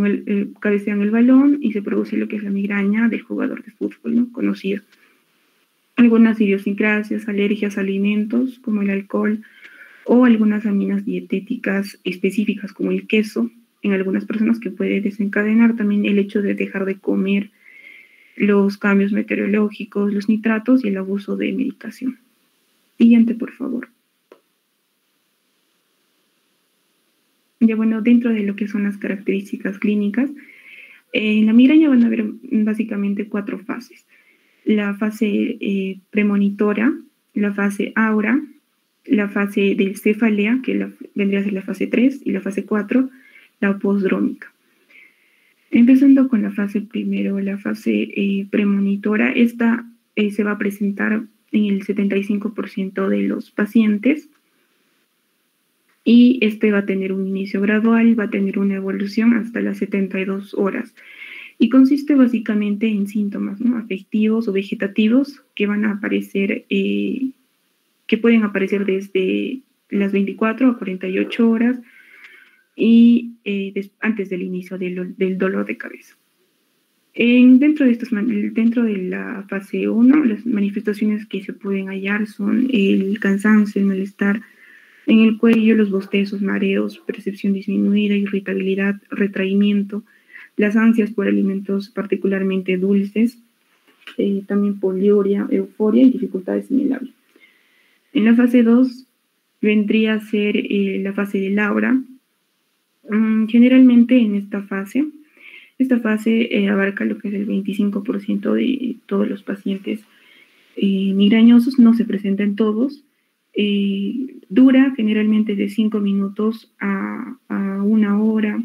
el balón y se produce lo que es la migraña del jugador de fútbol, ¿no? Conocida. Algunas idiosincrasias, alergias a alimentos como el alcohol o algunas aminas dietéticas específicas como el queso en algunas personas que puede desencadenar también el hecho de dejar de comer, los cambios meteorológicos, los nitratos y el abuso de medicación. Siguiente, por favor. Ya bueno, dentro de lo que son las características clínicas, en la migraña van a haber básicamente 4 fases. La fase premonitora, la fase aura, la fase del cefalea, que vendría a ser la fase 3, y la fase 4, la postdrómica. Empezando con la fase primero, la fase premonitora, esta se va a presentar en el 75% de los pacientes y este va a tener un inicio gradual, va a tener una evolución hasta las 72 horas y consiste básicamente en síntomas, ¿no?, afectivos o vegetativos que van a aparecer, que pueden aparecer desde las 24 a 48 horas y antes del inicio del dolor de cabeza. Dentro de la fase 1, las manifestaciones que se pueden hallar son el cansancio, el malestar en el cuello, los bostezos, mareos, percepción disminuida, irritabilidad, retraimiento, las ansias por alimentos particularmente dulces, también poliuria, euforia y dificultades en el habla. En la fase 2 vendría a ser la fase del aura. Generalmente en esta fase abarca lo que es el 25% de todos los pacientes migrañosos, no se presentan todos. Dura generalmente de 5 minutos a 1 hora.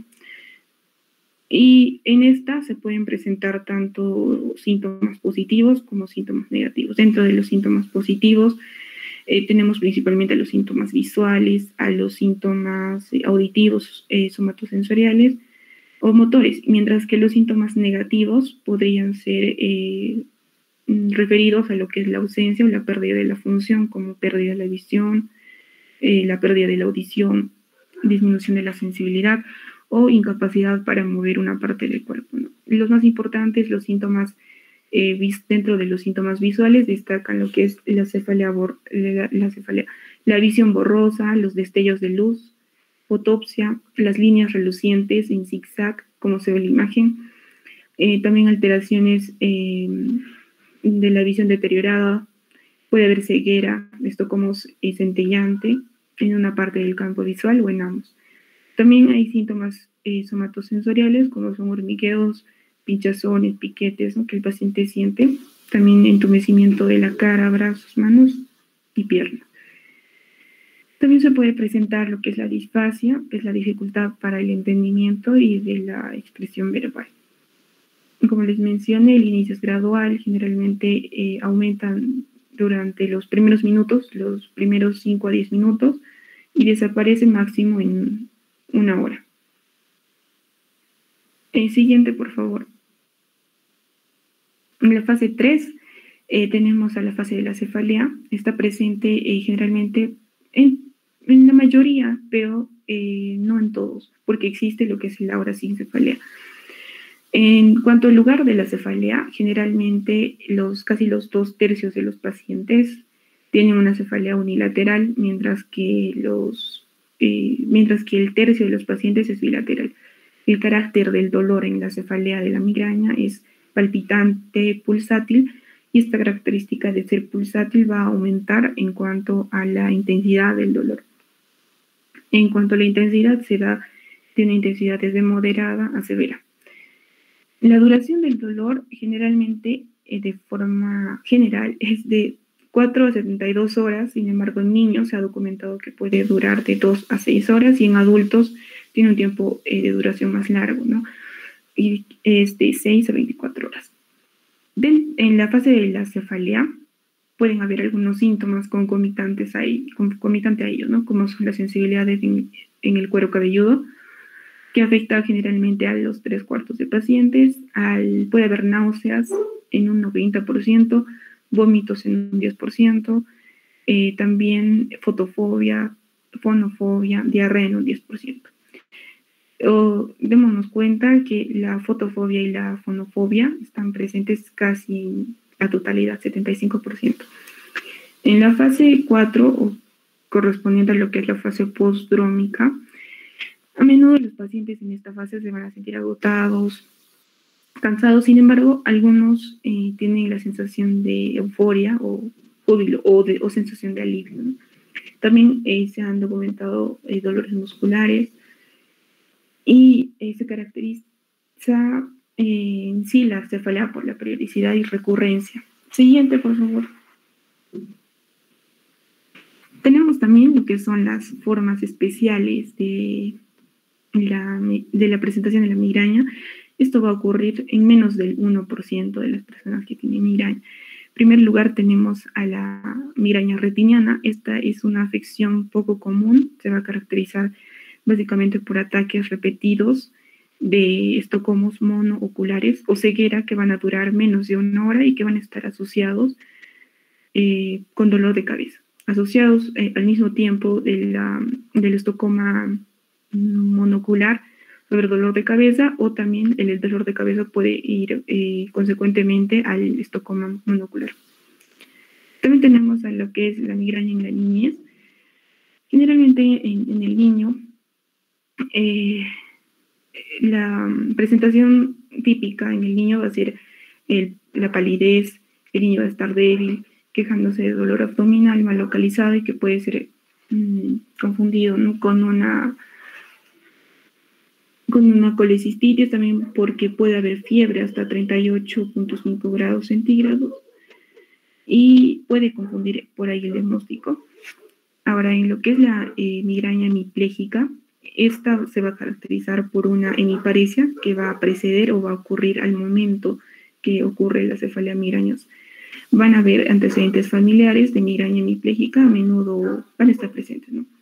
Y en esta se pueden presentar tanto síntomas positivos como síntomas negativos. Dentro de los síntomas positivos tenemos principalmente a los síntomas visuales, a los síntomas auditivos, somatosensoriales o motores, mientras que los síntomas negativos podrían ser referidos a lo que es la ausencia o la pérdida de la función, como pérdida de la visión, la pérdida de la audición, disminución de la sensibilidad o incapacidad para mover una parte del cuerpo, ¿no? Los más importantes, los síntomas Dentro de los síntomas visuales destacan lo que es la cefalea, la visión borrosa, los destellos de luz, fotopsia, las líneas relucientes en zigzag, como se ve en la imagen, también alteraciones de la visión deteriorada, puede haber ceguera, esto como centellante en una parte del campo visual o en ambos. También hay síntomas somatosensoriales como son hormigueos, pinchazones, piquetes, ¿no?, que el paciente siente, también entumecimiento de la cara, brazos, manos y piernas. También se puede presentar lo que es la disfasia, que es la dificultad para el entendimiento y de la expresión verbal. Como les mencioné, el inicio es gradual, generalmente aumentan durante los primeros minutos, los primeros 5 a 10 minutos, y desaparece máximo en 1 hora. Siguiente, por favor. En la fase 3 tenemos a la fase de la cefalea. Está presente generalmente en la mayoría, pero no en todos, porque existe lo que es el aura sin cefalea. En cuanto al lugar de la cefalea, generalmente casi los 2/3 de los pacientes tienen una cefalea unilateral, mientras que el tercio de los pacientes es bilateral. El carácter del dolor en la cefalea de la migraña es palpitante, pulsátil, y esta característica de ser pulsátil va a aumentar en cuanto a la intensidad del dolor. En cuanto a la intensidad, se da de una intensidad desde moderada a severa. La duración del dolor generalmente, de forma general, es de 4 a 72 horas, sin embargo en niños se ha documentado que puede durar de 2 a 6 horas y en adultos tiene un tiempo de duración más largo, ¿no? Y es de 6 a 24 horas. En la fase de la cefalea pueden haber algunos síntomas concomitantes a ello, ¿no? Como son las sensibilidades en el cuero cabelludo, que afecta generalmente a los 3/4 de pacientes. Puede haber náuseas en un 90%, vómitos en un 10%, también fotofobia, fonofobia, diarrea en un 10%. Démonos cuenta que la fotofobia y la fonofobia están presentes casi a totalidad, 75%. En la fase 4, o correspondiente a lo que es la fase postdrómica, a menudo los pacientes en esta fase se van a sentir agotados, cansados. Sin embargo, algunos tienen la sensación de euforia o júbilo o sensación de alivio, ¿no? También se han documentado dolores musculares y se caracteriza en sí la cefalea por la periodicidad y recurrencia. Siguiente, por favor. Tenemos también lo que son las formas especiales de la presentación de la migraña. Esto va a ocurrir en menos del 1% de las personas que tienen migraña. En primer lugar tenemos a la migraña retiniana. Esta es una afección poco común, se va a caracterizar básicamente por ataques repetidos de estocomos monooculares o ceguera que van a durar menos de 1 hora y que van a estar asociados con dolor de cabeza, asociados al mismo tiempo del estocoma monocular sobre dolor de cabeza, o también el dolor de cabeza puede ir consecuentemente al estocoma monocular. También tenemos a lo que es la migraña en la niñez. Generalmente en el niño, la presentación típica en el niño va a ser la palidez, el niño va a estar débil, quejándose de dolor abdominal mal localizado y que puede ser confundido, ¿no?, con una colecistitis, también porque puede haber fiebre hasta 38.5 grados centígrados y puede confundir por ahí el diagnóstico. Ahora, en lo que es la migraña hemipléjica, esta se va a caracterizar por una hemiparesia que va a preceder o va a ocurrir al momento que ocurre la cefalea migrañosa. Van a haber antecedentes familiares de migraña hemipléjica, a menudo van a estar presentes, ¿no?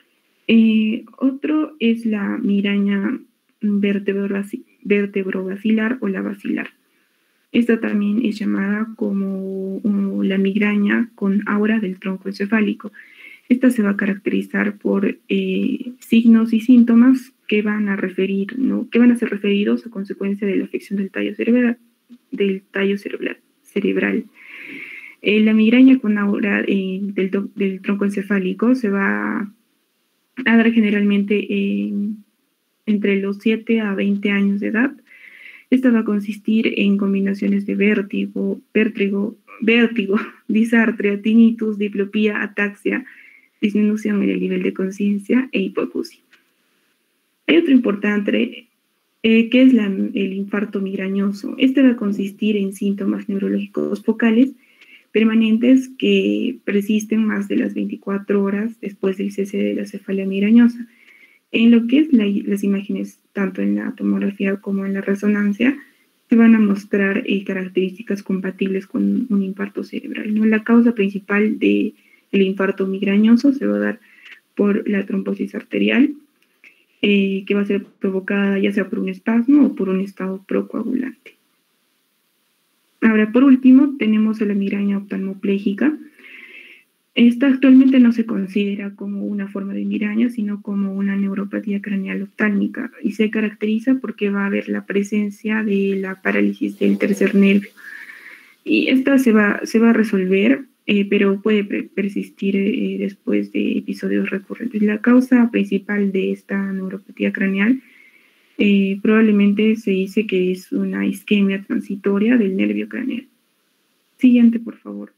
Otro es la migraña vertebrovasilar o la basilar. Esta también es llamada como la migraña con aura del tronco encefálico. Esta se va a caracterizar por signos y síntomas que van a ser referidos a consecuencia de la afección del tallo cerebral. del tallo cerebral. La migraña con aura del tronco encefálico se va a dar generalmente entre los 7 a 20 años de edad. Esta va a consistir en combinaciones de vértigo, disartria, tinnitus, diplopía, ataxia, disminución en el nivel de conciencia e hipoacusia. Hay otro importante que es el infarto migrañoso. Este va a consistir en síntomas neurológicos focales permanentes que persisten más de las 24 horas después del cese de la cefalea migrañosa. En lo que es las imágenes, tanto en la tomografía como en la resonancia, se van a mostrar características compatibles con un infarto cerebral, ¿no? La causa principal del infarto migrañoso se va a dar por la trombosis arterial, que va a ser provocada ya sea por un espasmo o por un estado procoagulante. Ahora, por último, tenemos a la migraña oftalmopléjica. Esta actualmente no se considera como una forma de migraña, sino como una neuropatía craneal oftálmica, y se caracteriza porque va a haber la presencia de la parálisis del tercer nervio. Y esta se va a resolver, pero puede persistir después de episodios recurrentes. La causa principal de esta neuropatía craneal probablemente se dice que es una isquemia transitoria del nervio craneal. Siguiente, por favor.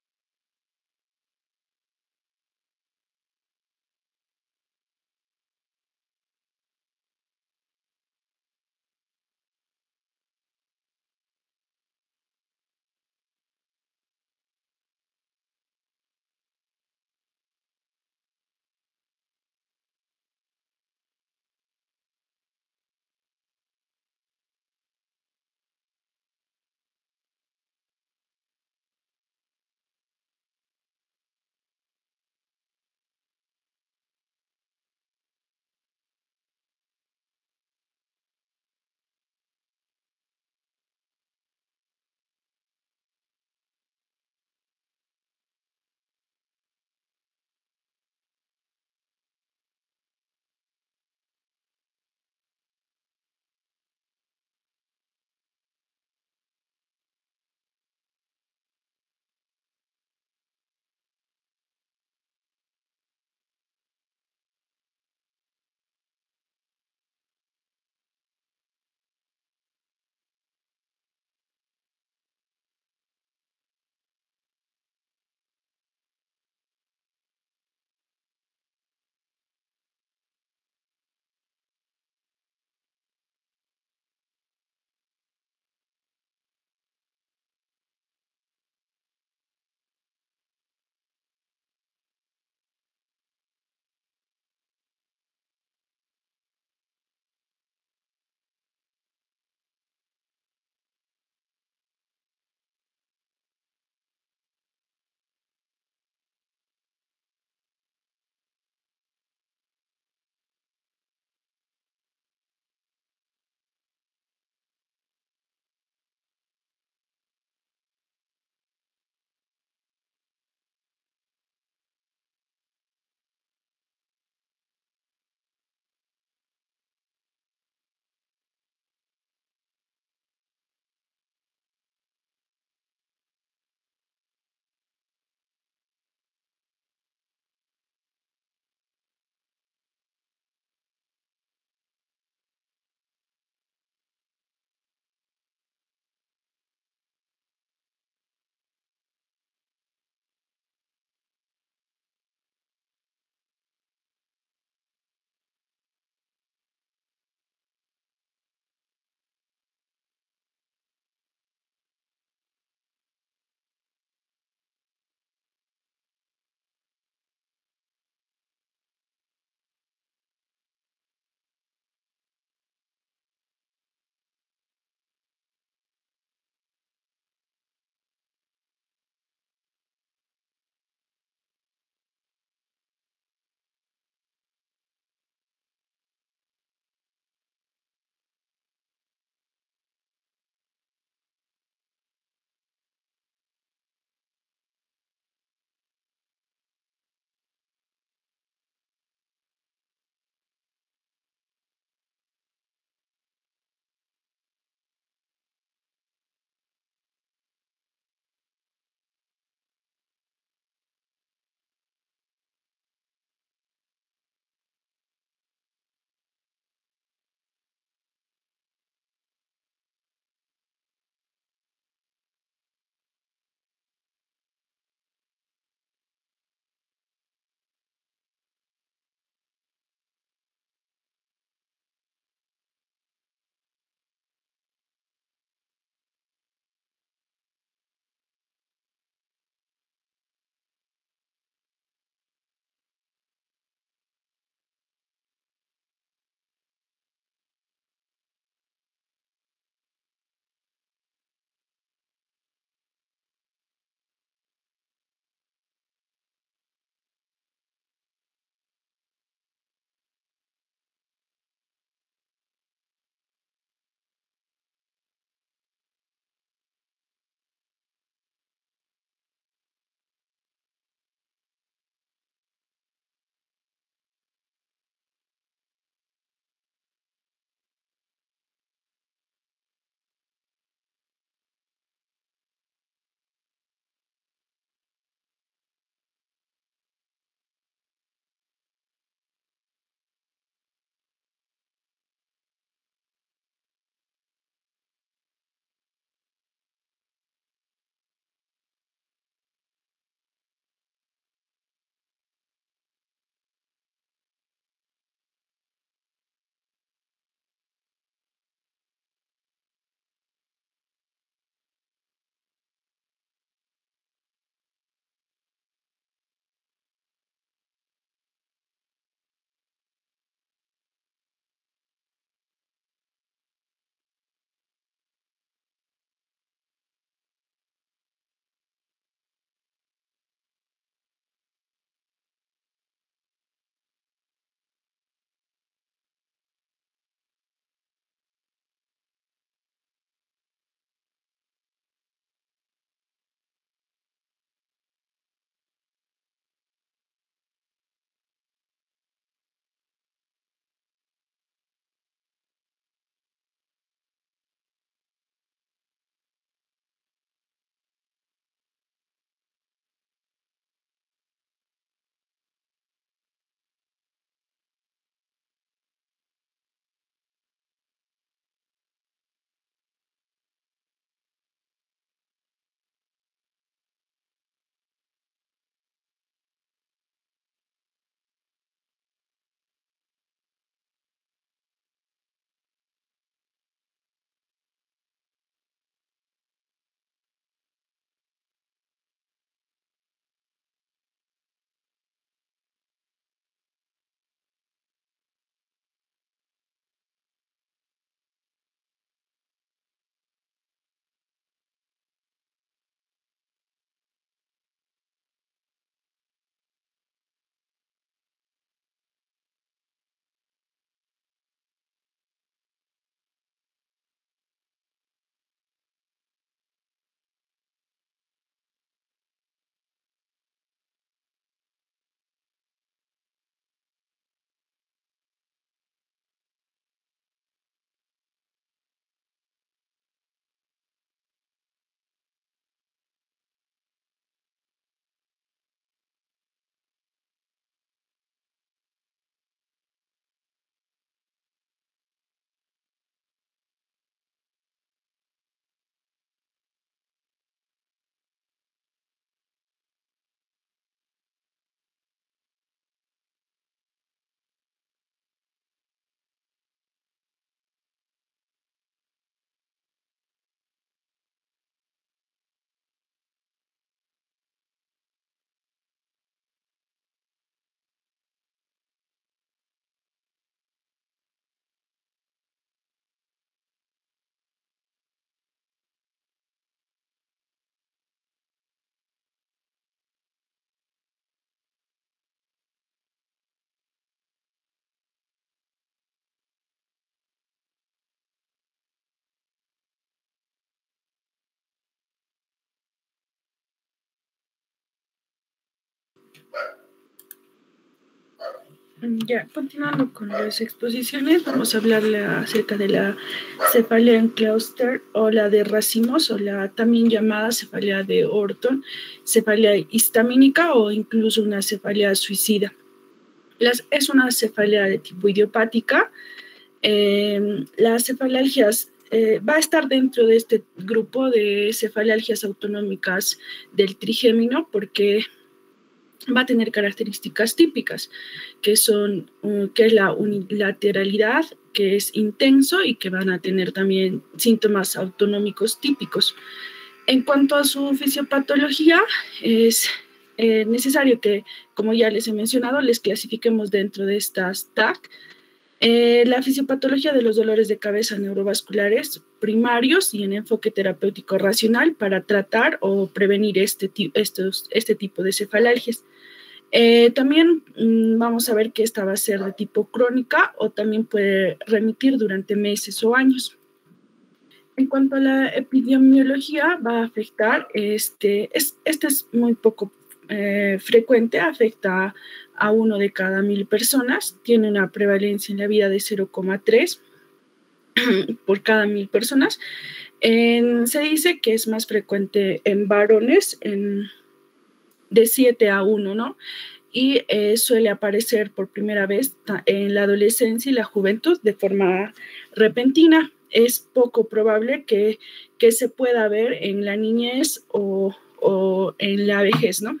Ya, continuando con las exposiciones, vamos a hablar acerca de la cefalea en clúster o la de racimos o la también llamada cefalea de Orton, cefalea histamínica o incluso una cefalea suicida. Es una cefalea de tipo idiopática. Las cefalalgias va a estar dentro de este grupo de cefalalgias autonómicas del trigémino porque va a tener características típicas, que es la unilateralidad, que es intenso y que van a tener también síntomas autonómicos típicos. En cuanto a su fisiopatología, es necesario que, como ya les he mencionado, les clasifiquemos dentro de estas TAC. La fisiopatología de los dolores de cabeza neurovasculares primarios y en enfoque terapéutico racional para tratar o prevenir este tipo de cefalalgias. También vamos a ver que esta va a ser de tipo crónica o también puede remitir durante meses o años. En cuanto a la epidemiología, va a afectar, este es muy poco frecuente, afecta a 1 de cada 1000 personas, tiene una prevalencia en la vida de 0,3 por cada 1000 personas. Se dice que es más frecuente en varones, de 7 a 1, ¿no? Y suele aparecer por primera vez en la adolescencia y la juventud de forma repentina. Es poco probable que se pueda ver en la niñez o en la vejez, ¿no?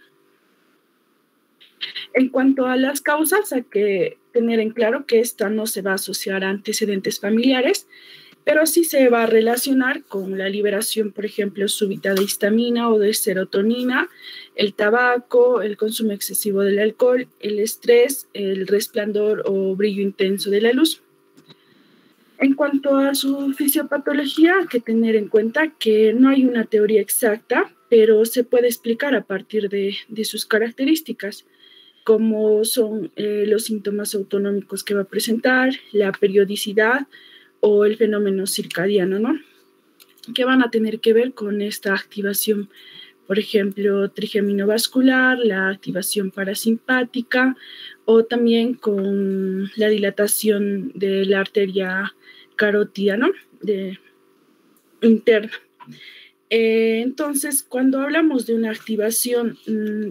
En cuanto a las causas, hay que tener en claro que esta no se va a asociar a antecedentes familiares, pero sí se va a relacionar con la liberación, por ejemplo, súbita de histamina o de serotonina, el tabaco, el consumo excesivo del alcohol, el estrés, el resplandor o brillo intenso de la luz. En cuanto a su fisiopatología, hay que tener en cuenta que no hay una teoría exacta, pero se puede explicar a partir de sus características, como son los síntomas autonómicos que va a presentar, la periodicidad o el fenómeno circadiano, ¿no? Que van a tener que ver con esta activación, por ejemplo, trigeminovascular, la activación parasimpática o también con la dilatación de la arteria carótida, ¿no? Interna. Entonces, cuando hablamos de una activación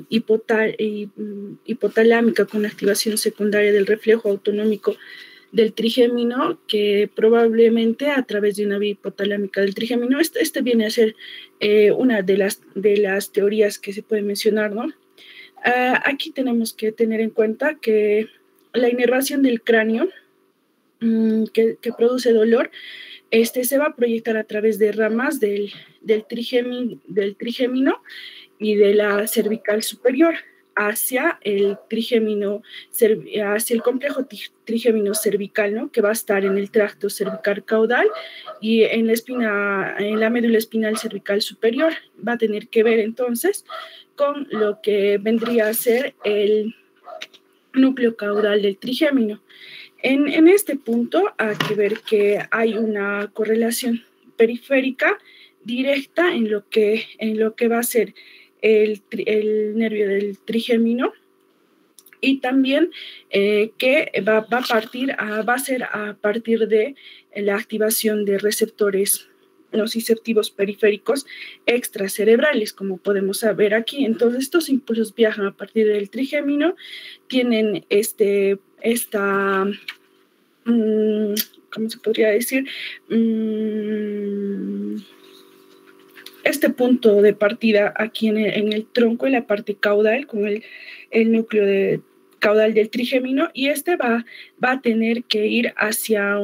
hipotalámica con activación secundaria del reflejo autonómico del trigémino, que probablemente a través de una vía hipotalámica del trigémino, este viene a ser una de las teorías que se puede mencionar, ¿no? Aquí tenemos que tener en cuenta que la inervación del cráneo que produce dolor, se va a proyectar a través de ramas del trigémino y de la cervical superior hacia el complejo trigémino cervical, ¿no? Que va a estar en el tracto cervical caudal y en la médula espinal cervical superior. Va a tener que ver entonces con lo que vendría a ser el núcleo caudal del trigémino. En este punto hay que ver que hay una correlación periférica directa en lo que va a ser el nervio del trigémino y también que va a ser a partir de la activación de receptores nociceptivos periféricos extracerebrales, como podemos ver aquí. Entonces, estos impulsos viajan a partir del trigémino, tienen ¿cómo se podría decir? Este punto de partida aquí en el tronco, en la parte caudal, con el núcleo caudal del trigémino, y va a tener que ir hacia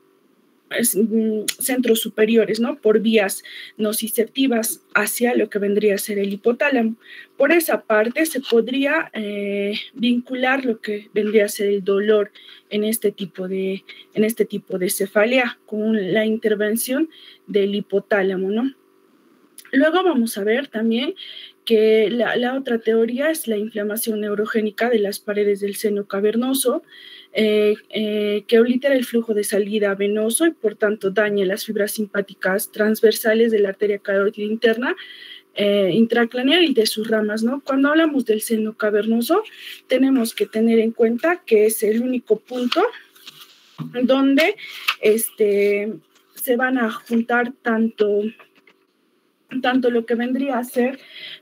centros superiores, ¿no? Por vías nociceptivas hacia lo que vendría a ser el hipotálamo. Por esa parte se podría vincular lo que vendría a ser el dolor en este tipo de cefalea con la intervención del hipotálamo, ¿no? Luego vamos a ver también que la otra teoría es la inflamación neurogénica de las paredes del seno cavernoso, que oblitera el flujo de salida venoso y por tanto daña las fibras simpáticas transversales de la arteria carótida interna,
intracraneal y de sus ramas, ¿no? Cuando hablamos del seno cavernoso, tenemos que tener en cuenta que es el único punto donde se van a juntar tanto lo que vendría a ser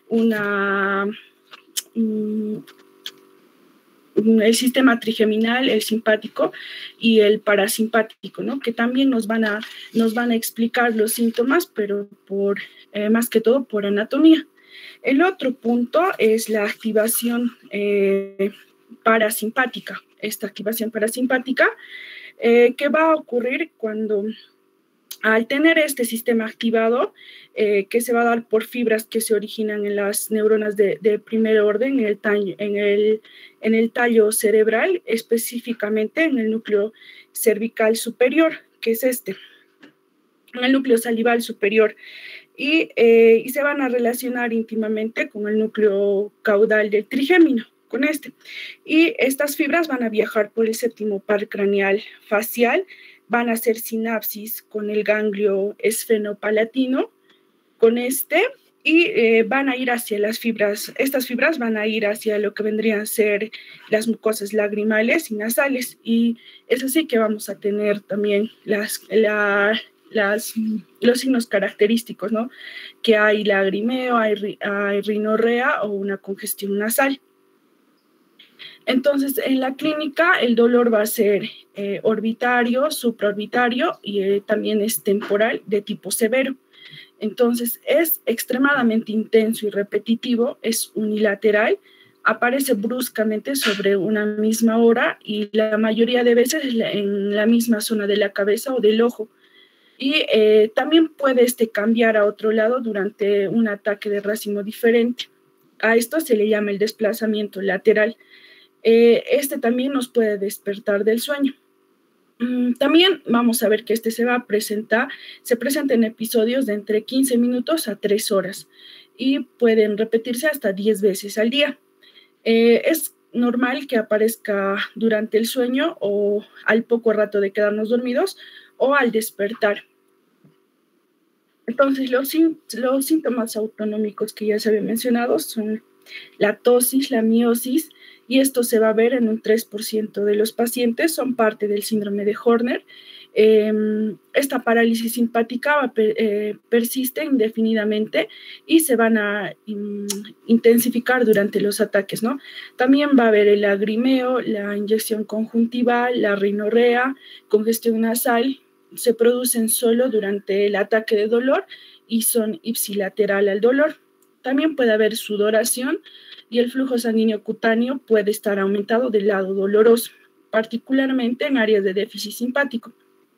el sistema trigeminal, el simpático y el parasimpático, ¿no? Que también nos van a explicar los síntomas, pero más que todo por anatomía. El otro punto es la activación parasimpática. Esta activación parasimpática que va a ocurrir cuando, al tener este sistema activado, que se va a dar por fibras que se originan en las neuronas de primer orden, en el tallo cerebral, específicamente en el núcleo cervical superior, que es en el núcleo salival superior, y se van a relacionar íntimamente con el núcleo caudal del trigémino, con y estas fibras van a viajar por el séptimo par craneal facial, van a hacer sinapsis con el ganglio esfenopalatino, con y van a ir hacia las fibras. Estas fibras van a ir hacia lo que vendrían a ser las mucosas lagrimales y nasales, y es así que vamos a tener también los signos característicos, ¿no? Que hay lagrimeo, hay rinorrea o una congestión nasal. Entonces, en la clínica, el dolor va a ser orbitario, supraorbitario y también es temporal de tipo severo. Entonces, es extremadamente intenso y repetitivo, es unilateral, aparece bruscamente sobre una misma hora y la mayoría de veces en la misma zona de la cabeza o del ojo. Y también puede cambiar a otro lado durante un ataque de racimo diferente. A esto se le llama el desplazamiento lateral. También nos puede despertar del sueño. También vamos a ver que se presenta en episodios de entre 15 minutos a 3 horas y pueden repetirse hasta 10 veces al día. Es normal que aparezca durante el sueño o al poco rato de quedarnos dormidos o al despertar. Entonces, los síntomas autonómicos que ya se habían mencionado son la tosis, la miosis, y esto se va a ver en un 3% de los pacientes, son parte del síndrome de Horner. Esta parálisis simpática persiste indefinidamente y se van a intensificar durante los ataques, ¿no? También va a haber el lagrimeo, la inyección conjuntival, la rinorrea, congestión nasal, se producen solo durante el ataque de dolor y son ipsilateral al dolor. También puede haber sudoración y el flujo sanguíneo cutáneo puede estar aumentado del lado doloroso, particularmente en áreas de déficit simpático.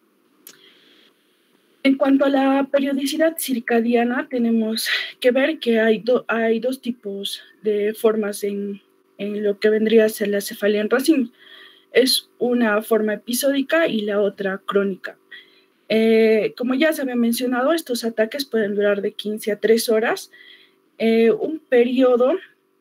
En cuanto a la periodicidad circadiana, tenemos que ver que hay dos tipos de formas en lo que vendría a ser la cefalea en racimos. Es una forma episódica y la otra crónica. Como ya se había mencionado, estos ataques pueden durar de 15 a 3 horas. Un periodo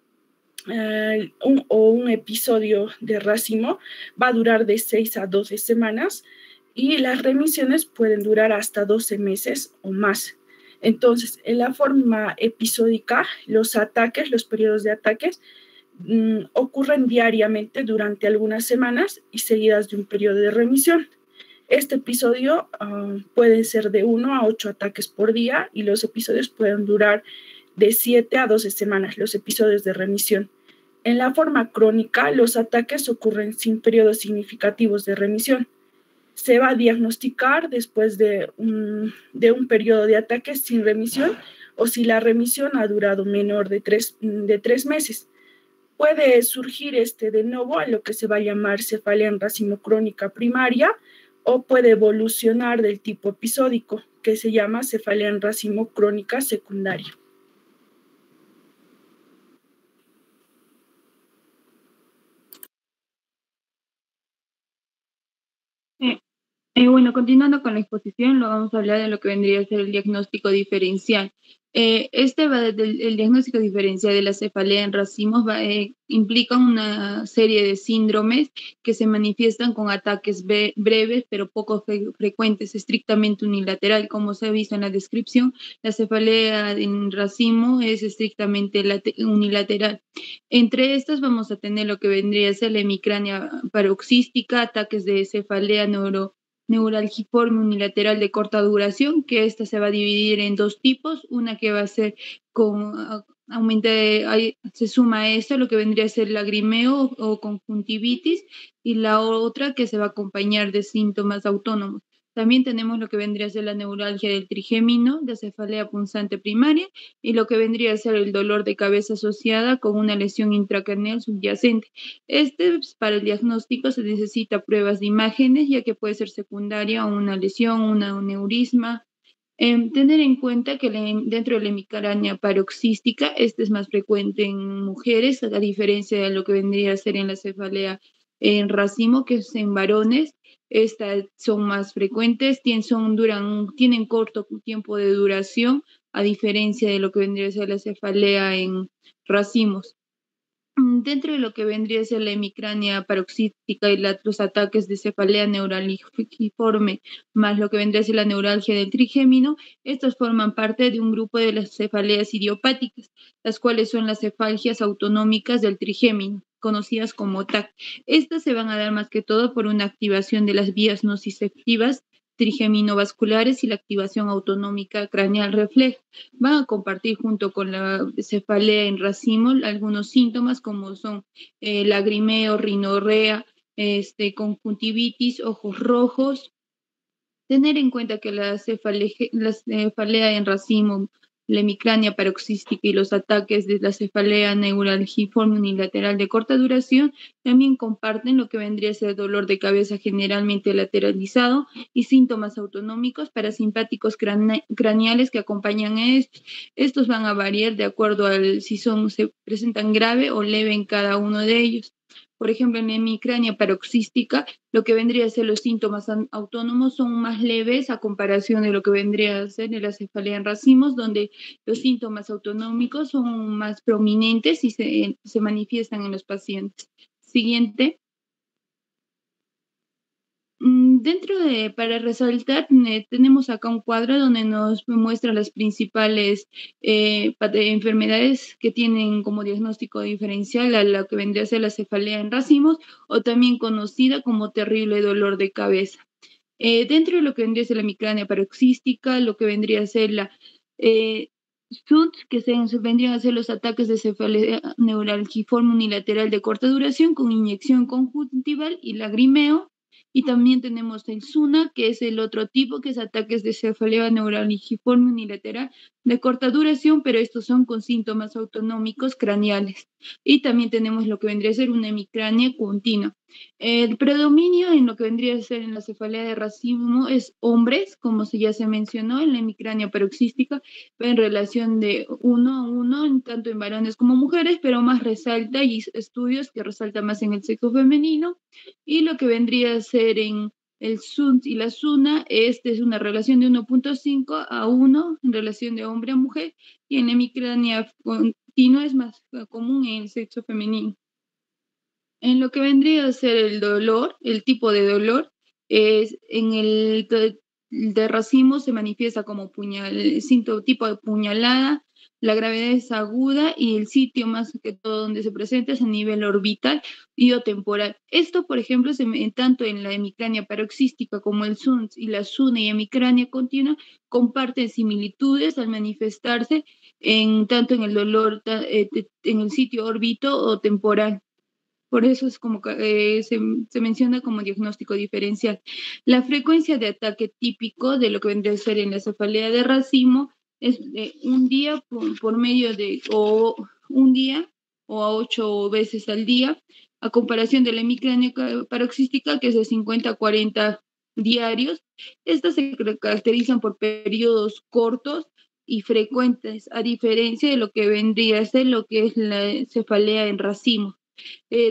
un episodio de racimo va a durar de 6 a 12 semanas y las remisiones pueden durar hasta 12 meses o más. Entonces, en la forma episódica, los periodos de ataques ocurren diariamente durante algunas semanas y seguidas de un periodo de remisión. Este episodio puede ser de 1 a 8 ataques por día y los episodios pueden durar de 7 a 12 semanas, los episodios de remisión. En la forma crónica, los ataques ocurren sin periodos significativos de remisión. Se va a diagnosticar después de un periodo de ataques sin remisión o si la remisión ha durado menor de 3 meses. Puede surgir de nuevo a lo que se va a llamar cefalea en racimo crónica primaria o puede evolucionar del tipo episódico, que se llama cefalea en racimo crónica secundaria.
Bueno, continuando con la exposición, lo vamos a hablar de lo que vendría a ser el diagnóstico diferencial. El diagnóstico diferencial de la cefalea en racimos implica una serie de síndromes que se manifiestan con ataques breves pero poco frecuentes, estrictamente unilateral. Como se ha visto en la descripción, la cefalea en racimo es estrictamente unilateral. Entre estas vamos a tener lo que vendría a ser la hemicrania paroxística, ataques de cefalea neuralgiforme unilateral de corta duración, que esta se va a dividir en dos tipos, una que va a ser con se suma a esto lo que vendría a ser lagrimeo o conjuntivitis, y la otra que se va a acompañar de síntomas autónomos. También tenemos lo que vendría a ser la neuralgia del trigémino, de cefalea punzante primaria, y lo que vendría a ser el dolor de cabeza asociada con una lesión intracraneal subyacente. Para el diagnóstico se necesita pruebas de imágenes, ya que puede ser secundaria a una lesión, un aneurisma. Tener en cuenta que dentro de la hemicrania paroxística, este es más frecuente en mujeres, a diferencia de lo que vendría a ser en la cefalea en racimo, que es en varones. Estas son más frecuentes, tienen corto tiempo de duración, a diferencia de lo que vendría a ser la cefalea en racimos. Dentro de lo que vendría a ser la hemicrania paroxística y los ataques de cefalea neuralgiforme, más lo que vendría a ser la neuralgia del trigémino, estos forman parte de un grupo de las cefaleas idiopáticas, las cuales son las cefalgias autonómicas del trigémino, conocidas como TAC. Estas se van a dar más que todo por una activación de las vías nociceptivas trigeminovasculares y la activación autonómica craneal refleja. Van a compartir junto con la cefalea en racimo algunos síntomas como son lagrimeo, rinorrea, conjuntivitis, ojos rojos. Tener en cuenta que la cefalea en racimo, la hemicrania paroxística y los ataques de la cefalea neuralgiforme unilateral de corta duración también comparten lo que vendría a ser dolor de cabeza generalmente lateralizado y síntomas autonómicos parasimpáticos craneales que acompañan a estos. Estos van a variar de acuerdo si se presentan grave o leve en cada uno de ellos. Por ejemplo, en la hemicrania paroxística, lo que vendría a ser los síntomas autónomos son más leves a comparación de lo que vendría a ser en la cefalea en racimos, donde los síntomas autonómicos son más prominentes y se manifiestan en los pacientes. Siguiente. Para resaltar, tenemos acá un cuadro donde nos muestra las principales enfermedades que tienen como diagnóstico diferencial a lo que vendría a ser la cefalea en racimos, o también conocida como terrible dolor de cabeza. Dentro de lo que vendría a ser la hemicrania paroxística, lo que vendría a ser la SUD, vendrían a ser los ataques de cefalea neuralgiforme unilateral de corta duración con inyección conjuntival y lagrimeo. Y también tenemos el SUNA, que es el otro tipo, que es ataques de cefalea neuralgiforme unilateral de corta duración, pero estos son con síntomas autonómicos craneales. Y también tenemos lo que vendría a ser una hemicrania continua. El predominio en lo que vendría a ser en la cefalea de racimo es hombres, como ya se mencionó, en la hemicrania paroxística, en relación de 1:1, tanto en varones como mujeres, pero más resalta, y estudios que resalta más en el sexo femenino. Y lo que vendría a ser en el SUNT y la SUNA, es una relación de 1.5:1 en relación de hombre a mujer, y en la hemicrania continua es más común en el sexo femenino. En lo que vendría a ser el dolor, el tipo de dolor, es en el de racimo se manifiesta como tipo de puñalada, la gravedad es aguda y el sitio más que todo donde se presenta es a nivel orbital y o temporal. Esto, por ejemplo, tanto en la hemicrania paroxística como el SUNS y la SUNA y hemicrania continua comparten similitudes al manifestarse tanto en el dolor en el sitio órbito o temporal. Por eso es como se menciona como diagnóstico diferencial. La frecuencia de ataque típico de lo que vendría a ser en la cefalea de racimo es un día por medio de, o un día o a 8 veces al día, a comparación de la hemicrania paroxística, que es de 50 a 40 diarios. Estas se caracterizan por periodos cortos y frecuentes, a diferencia de lo que vendría a ser lo que es la cefalea en racimo.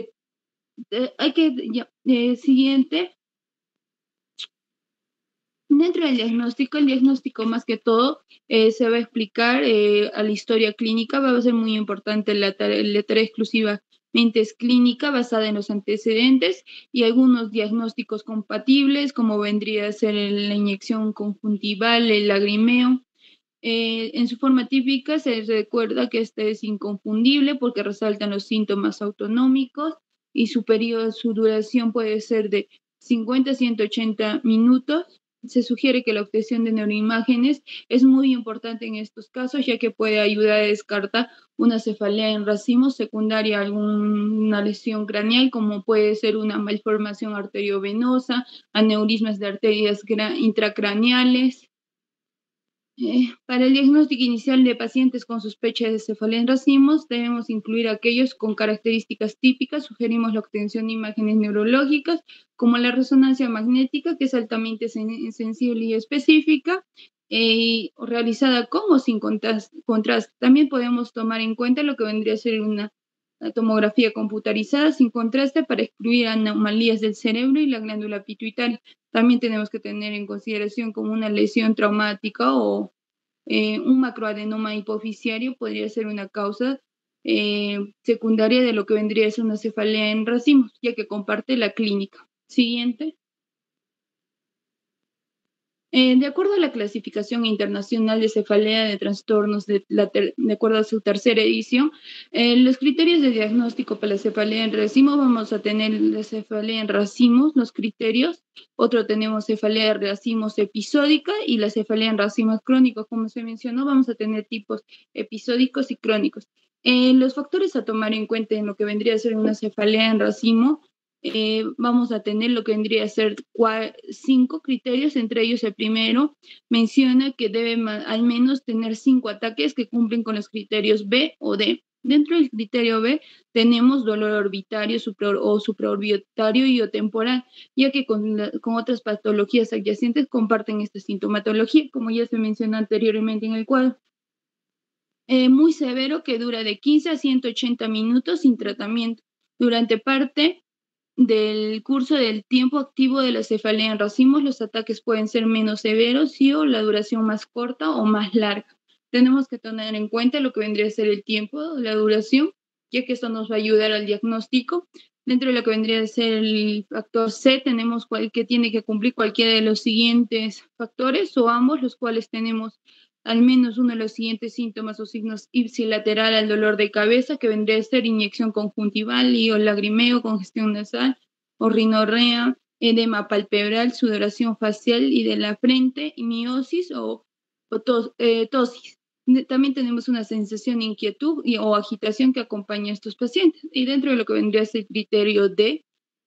Siguiente.
Dentro del diagnóstico, el diagnóstico más que todo se va a explicar a la historia clínica, va a ser muy importante la tarea exclusivamente es clínica basada en los antecedentes y algunos diagnósticos compatibles, como vendría a ser la inyección conjuntival, el lagrimeo. En su forma típica se recuerda que este es inconfundible porque resaltan los síntomas autonómicos y su duración puede ser de 50 a 180 minutos. Se sugiere que la obtención de neuroimágenes es muy importante en estos casos, ya que puede ayudar a descartar una cefalea en racimos secundaria a alguna lesión craneal, como puede ser una malformación arteriovenosa, aneurismas de arterias intracraneales. Para el diagnóstico inicial de pacientes con sospecha de cefalea en racimos, debemos incluir aquellos con características típicas. Sugerimos la obtención de imágenes neurológicas, como la resonancia magnética, que es altamente sensible y específica, realizada con o sin contraste. También podemos tomar en cuenta lo que vendría a ser una tomografía computarizada sin contraste para excluir anomalías del cerebro y la glándula pituitaria. También tenemos que tener en consideración como una lesión traumática o un macroadenoma hipofisiario podría ser una causa secundaria de lo que vendría a ser una cefalea en racimos, ya que comparte la clínica. Siguiente. De acuerdo a la clasificación internacional de cefalea de trastornos, de acuerdo a su tercera edición, los criterios de diagnóstico para la cefalea en racimos, vamos a tener la cefalea en racimos, los criterios. Otro tenemos cefalea en racimos episódica y la cefalea en racimos crónicos. Como se mencionó, vamos a tener tipos episódicos y crónicos. Los factores a tomar en cuenta en lo que vendría a ser una cefalea en racimo, vamos a tener lo que vendría a ser 5 criterios. Entre ellos el primero menciona que debe al menos tener 5 ataques que cumplen con los criterios B o D. Dentro del criterio B tenemos dolor orbitario o supraorbitario y o temporal, ya que con otras patologías adyacentes comparten esta sintomatología, como ya se mencionó anteriormente en el cuadro. Muy severo, que dura de 15 a 180 minutos sin tratamiento. Durante parte del curso del tiempo activo de la cefalea en racimos, los ataques pueden ser menos severos y o la duración más corta o más larga. Tenemos que tener en cuenta lo que vendría a ser el tiempo, la duración, ya que esto nos va a ayudar al diagnóstico. Dentro de lo que vendría a ser el factor C, tenemos que tiene que cumplir cualquiera de los siguientes factores o ambos, los cuales tenemos al menos uno de los siguientes síntomas o signos ipsilateral al dolor de cabeza, que vendría a ser inyección conjuntival y o lagrimeo, congestión nasal o rinorrea, edema palpebral, sudoración facial y de la frente, miosis o tosis. También tenemos una sensación de inquietud o agitación que acompaña a estos pacientes. Y dentro de lo que vendría a ser el criterio D,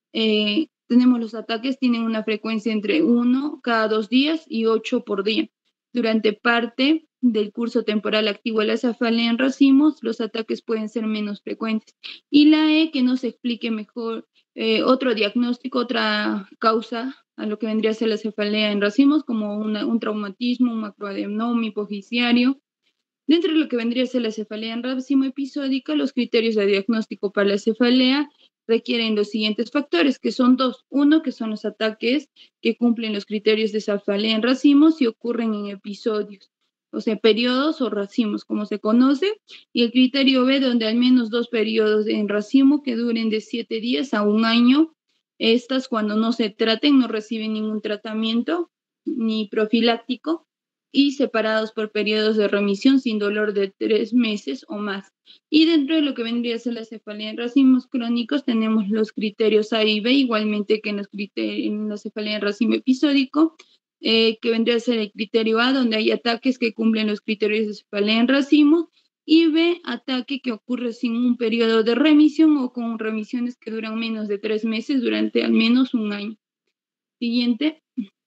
tenemos los ataques, tienen una frecuencia entre 1 cada 2 días y 8 por día. Durante parte del curso temporal activo de la cefalea en racimos, los ataques pueden ser menos frecuentes. Y la E, que nos explique mejor otro diagnóstico, otra causa a lo que vendría a ser la cefalea en racimos, como un traumatismo, un macroadenoma hipofisiario. Dentro de lo que vendría a ser la cefalea en racimo episódica, los criterios de diagnóstico para la cefalea requieren los siguientes factores, que son 2. Uno, que son los ataques que cumplen los criterios de cefalea en racimos y ocurren en episodios, o sea, periodos o racimos, como se conoce. Y el criterio B, donde al menos 2 periodos en racimo que duren de 7 días a 1 año. Estas, cuando no se traten, no reciben ningún tratamiento ni profiláctico, y separados por periodos de remisión sin dolor de 3 meses o más. Y dentro de lo que vendría a ser la cefalea en racimos crónicos, tenemos los criterios A y B, igualmente que en la cefalea en racimo episódico, que vendría a ser el criterio A, donde hay ataques que cumplen los criterios de cefalea en racimo, y B, ataque que ocurre sin un periodo de remisión o con remisiones que duran menos de 3 meses durante al menos 1 año. Siguiente.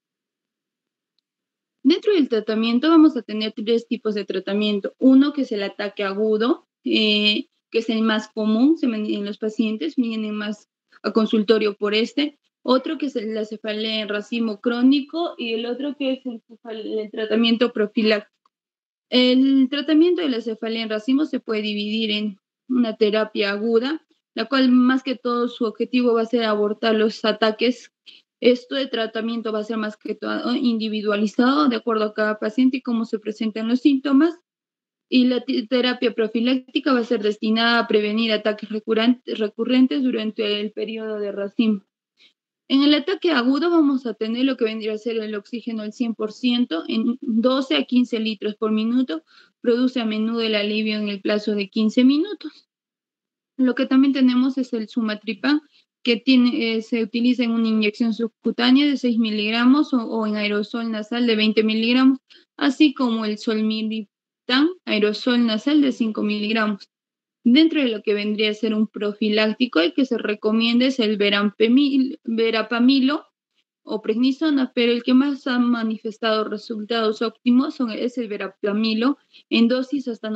Dentro del tratamiento vamos a tener 3 tipos de tratamiento. Uno, que es el ataque agudo, que es el más común en los pacientes, vienen más a consultorio por este. Otro, que es la cefalea en racimo crónico, y el otro, que es el tratamiento profiláctico. El tratamiento de la cefalea en racimo se puede dividir en una terapia aguda, la cual más que todo su objetivo va a ser abortar los ataques Esto de tratamiento va a ser más que todo individualizado de acuerdo a cada paciente y cómo se presentan los síntomas. Y la terapia profiláctica va a ser destinada a prevenir ataques recurrentes durante el periodo de racimo. En el ataque agudo vamos a tener lo que vendría a ser el oxígeno al 100% en 12 a 15 litros por minuto. Produce a menudo el alivio en el plazo de 15 minutos. Lo que también tenemos es el sumatripán, que se utiliza en una inyección subcutánea de 6 miligramos o en aerosol nasal de 20 miligramos, así como el solmiriptan, aerosol nasal de 5 miligramos. Dentro de lo que vendría a ser un profiláctico, el que se recomienda es el verapamilo o prednisona, pero el que más ha manifestado resultados óptimos es el verapamilo en dosis hasta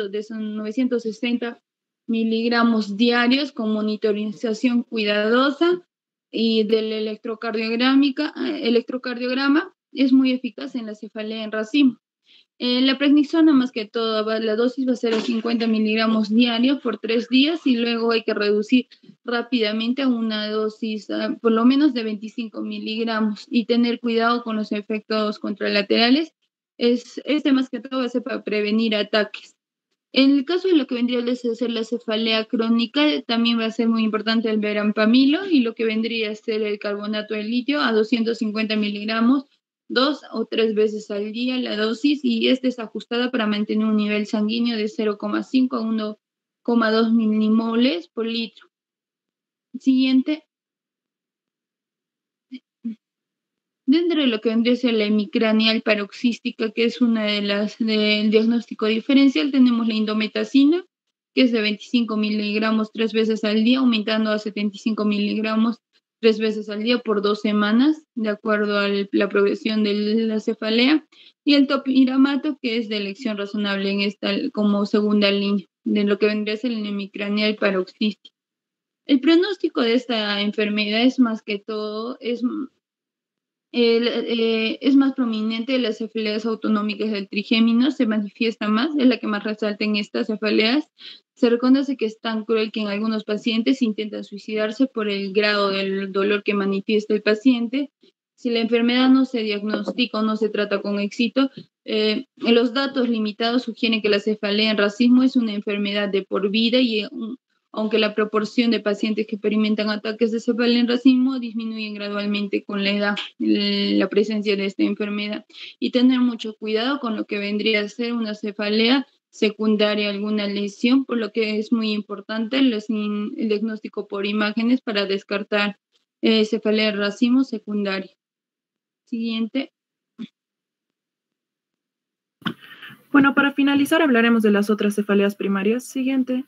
960 miligramos diarios con monitorización cuidadosa y del electrocardiograma es muy eficaz en la cefalea en racimo. La prednisona, más que todo, la dosis va a ser de 50 miligramos diarios por 3 días y luego hay que reducir rápidamente a una dosis por lo menos de 25 miligramos y tener cuidado con los efectos contralaterales. Más que todo va a ser para prevenir ataques. En el caso de lo que vendría a ser la cefalea crónica, también va a ser muy importante el verapamilo y lo que vendría a ser el carbonato de litio a 250 miligramos 2 o 3 veces al día la dosis, y esta es ajustada para mantener un nivel sanguíneo de 0,5 a 1,2 milimoles por litro. Siguiente. Dentro de lo que vendría a ser la hemicraneal paroxística, que es una de las del diagnóstico diferencial, tenemos la indometacina, que es de 25 miligramos 3 veces al día, aumentando a 75 miligramos 3 veces al día por 2 semanas, de acuerdo a la progresión de la cefalea, y el topiramato, que es de elección razonable en esta como segunda línea, de lo que vendría a ser la hemicraneal paroxística. El pronóstico de esta enfermedad es más que todo, es más prominente en las cefaleas autonómicas del trigémino, se manifiesta más, es la que más resalta en estas cefaleas. Se reconoce que es tan cruel que en algunos pacientes intentan suicidarse por el grado del dolor que manifiesta el paciente. Si la enfermedad no se diagnostica o no se trata con éxito, los datos limitados sugieren que la cefalea en racismo es una enfermedad de por vida y aunque la proporción de pacientes que experimentan ataques de cefalea en racismo disminuyen gradualmente con la edad, la presencia de esta enfermedad. Y tener mucho cuidado con lo que vendría a ser una cefalea secundaria, alguna lesión, por lo que es muy importante el diagnóstico por imágenes para descartar cefalea en racismo secundaria. Siguiente.
Bueno, para finalizar hablaremos de las otras cefaleas primarias. Siguiente.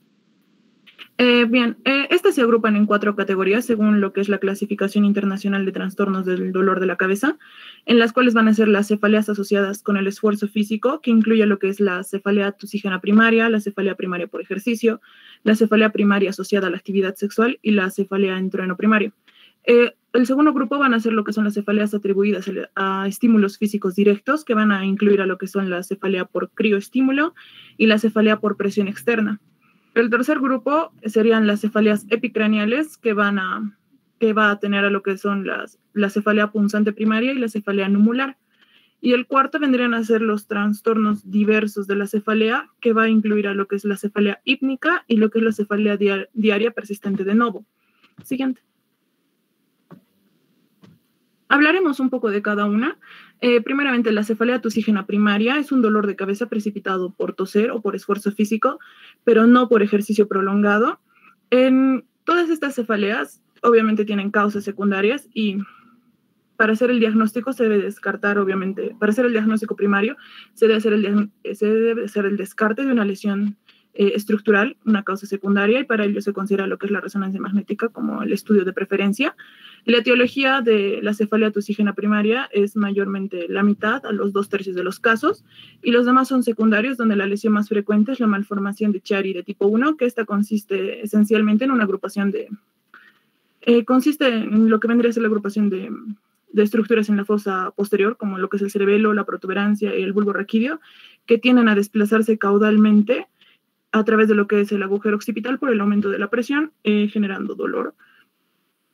Estas se agrupan en 4 categorías según lo que es la clasificación internacional de trastornos del dolor de la cabeza, en las cuales van a ser las cefaleas asociadas con el esfuerzo físico, que incluye lo que es la cefalea tusígena primaria, la cefalea primaria por ejercicio, la cefalea primaria asociada a la actividad sexual y la cefalea en trueno primario. El segundo grupo van a ser lo que son las cefaleas atribuidas a estímulos físicos directos, que van a incluir a lo que son la cefalea por crioestímulo y la cefalea por presión externa. El tercer grupo serían las cefaleas epicraneales, que va a tener a lo que son la cefalea punzante primaria y la cefalea numular. Y el cuarto vendrían a ser los trastornos diversos de la cefalea, que va a incluir a lo que es la cefalea hípnica y lo que es la cefalea diaria persistente de novo. Siguiente. Hablaremos un poco de cada una. Primeramente, la cefalea tusígena primaria es un dolor de cabeza precipitado por toser o por esfuerzo físico, pero no por ejercicio prolongado. En todas estas cefaleas, obviamente tienen causas secundarias y para hacer el diagnóstico se debe descartar, obviamente, para hacer el diagnóstico primario se debe hacer el descarte de una lesión estructural, una causa secundaria, y para ello se considera lo que es la resonancia magnética como el estudio de preferencia. La etiología de la cefalea tusígena primaria es mayormente la mitad, a los 2/3 de los casos, y los demás son secundarios, donde la lesión más frecuente es la malformación de Chiari de tipo 1, que esta consiste esencialmente en una agrupación consiste en lo que vendría a ser la agrupación de estructuras en la fosa posterior, como lo que es el cerebelo, la protuberancia y el bulbo raquídeo, que tienden a desplazarse caudalmente a través de lo que es el agujero occipital por el aumento de la presión, generando dolor.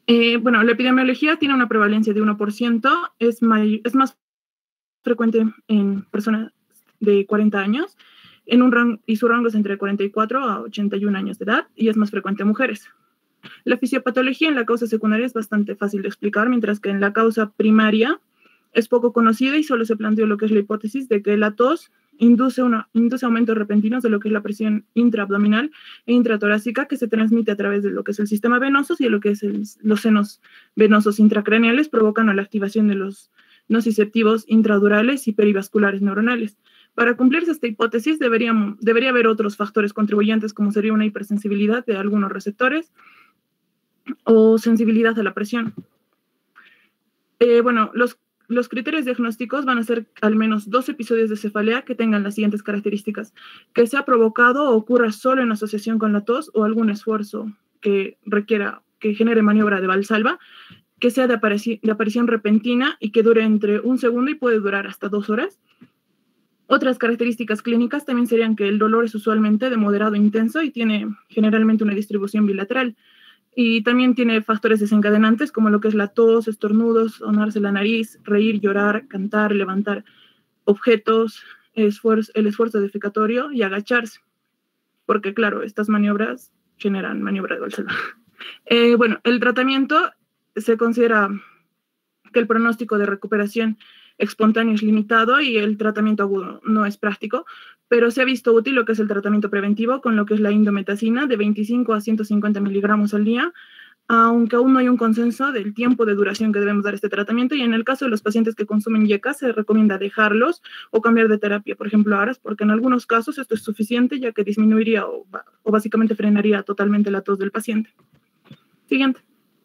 Bueno, la epidemiología tiene una prevalencia de 1%, es más frecuente en personas de 40 años, y su rango es entre 44 a 81 años de edad, y es más frecuente en mujeres. La fisiopatología en la causa secundaria es bastante fácil de explicar, mientras que en la causa primaria es poco conocida y solo se planteó lo que es la hipótesis de que la tos induce aumentos repentinos de lo que es la presión intraabdominal e intratorácica que se transmite a través de lo que es el sistema venoso y de lo que es los senos venosos intracraneales, provocando la activación de los nociceptivos intradurales y perivasculares neuronales. Para cumplirse esta hipótesis debería haber otros factores contribuyentes como sería una hipersensibilidad de algunos receptores o sensibilidad a la presión. Bueno, los criterios diagnósticos van a ser al menos 2 episodios de cefalea que tengan las siguientes características: que sea provocado o ocurra solo en asociación con la tos o algún esfuerzo que genere maniobra de Valsalva, que sea de aparición repentina y que dure entre 1 segundo y puede durar hasta 2 horas. Otras características clínicas también serían que el dolor es usualmente de moderado a intenso y tiene generalmente una distribución bilateral. Y también tiene factores desencadenantes como lo que es la tos, estornudos, sonarse la nariz, reír, llorar, cantar, levantar objetos, el esfuerzo defecatorio y agacharse. Porque claro, estas maniobras generan maniobra de Valsalva. Bueno, el tratamiento se considera que el pronóstico de recuperación espontáneo es limitado y el tratamiento agudo no es práctico, pero se ha visto útil lo que es el tratamiento preventivo con lo que es la indometacina de 25 a 150 miligramos al día, aunque aún no hay un consenso del tiempo de duración que debemos dar este tratamiento, y en el caso de los pacientes que consumen YECA se recomienda dejarlos o cambiar de terapia, por ejemplo ARAS, porque en algunos casos esto es suficiente ya que disminuiría o básicamente frenaría totalmente la tos del paciente. Siguiente.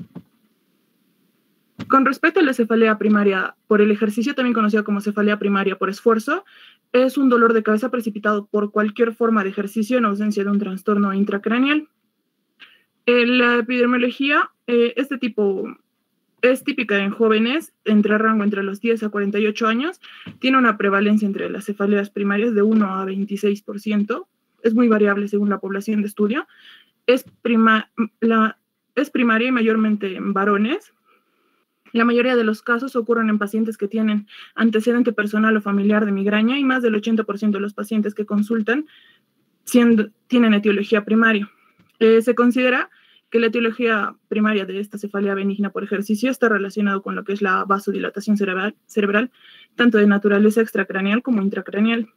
Con respecto a la cefalea primaria por el ejercicio, también conocida como cefalea primaria por esfuerzo, es un dolor de cabeza precipitado por cualquier forma de ejercicio en ausencia de un trastorno intracraneal. La epidemiología, este tipo es típica en jóvenes entre rango entre los 10 a 48 años, tiene una prevalencia entre las cefaleas primarias de 1 a 26%, es muy variable según la población de estudio, es primaria y mayormente en varones. La mayoría de los casos ocurren en pacientes que tienen antecedente personal o familiar de migraña y más del 80% de los pacientes que consultan tienen etiología primaria. Se considera que la etiología primaria de esta cefalea benigna por ejercicio está relacionado con lo que es la vasodilatación cerebral, tanto de naturaleza extracraneal como intracraneal.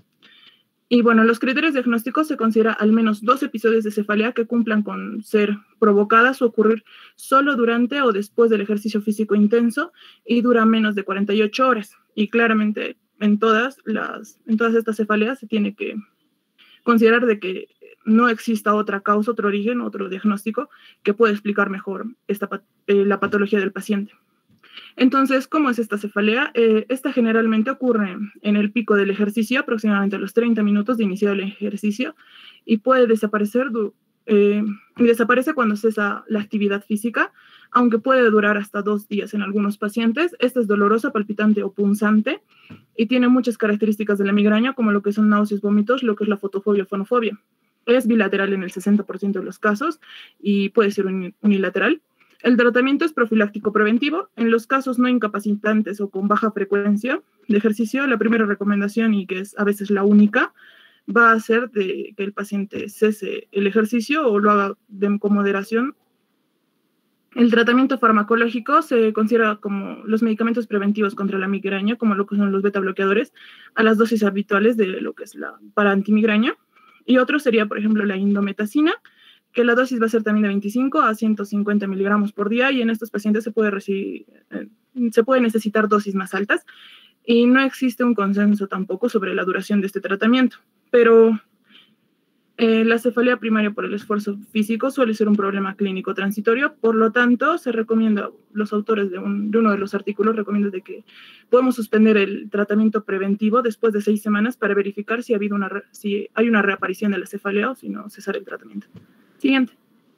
Y bueno, los criterios diagnósticos se considera al menos 2 episodios de cefalea que cumplan con ser provocadas o ocurrir solo durante o después del ejercicio físico intenso y dura menos de 48 horas. Y claramente en todas estas cefaleas se tiene que considerar de que no exista otra causa, otro origen, otro diagnóstico que pueda explicar mejor la patología del paciente. Entonces, ¿cómo es esta cefalea? Esta generalmente ocurre en el pico del ejercicio, aproximadamente a los 30 minutos de iniciar el ejercicio, y puede desaparecer desaparece cuando cesa la actividad física, aunque puede durar hasta 2 días en algunos pacientes. Esta es dolorosa, palpitante o punzante, y tiene muchas características de la migraña, como lo que son náuseas, vómitos, lo que es la fotofobia o fonofobia. Es bilateral en el 60% de los casos y puede ser unilateral. El tratamiento es profiláctico preventivo. En los casos no incapacitantes o con baja frecuencia de ejercicio, la primera recomendación, y que es a veces la única, va a ser de que el paciente cese el ejercicio o lo haga con moderación. El tratamiento farmacológico se considera como los medicamentos preventivos contra la migraña, como lo que son los beta bloqueadores, a las dosis habituales de lo que es para antimigraña. Y otro sería, por ejemplo, la indometacina, que la dosis va a ser también de 25 a 150 miligramos por día, y en estos pacientes se puede necesitar dosis más altas, y no existe un consenso tampoco sobre la duración de este tratamiento. Pero la cefalea primaria por el esfuerzo físico suele ser un problema clínico transitorio, por lo tanto, se recomienda, los autores de uno de los artículos recomiendan de que podemos suspender el tratamiento preventivo después de 6 semanas para verificar si hay una reaparición de la cefalea o si no, cesar el tratamiento. Siguiente.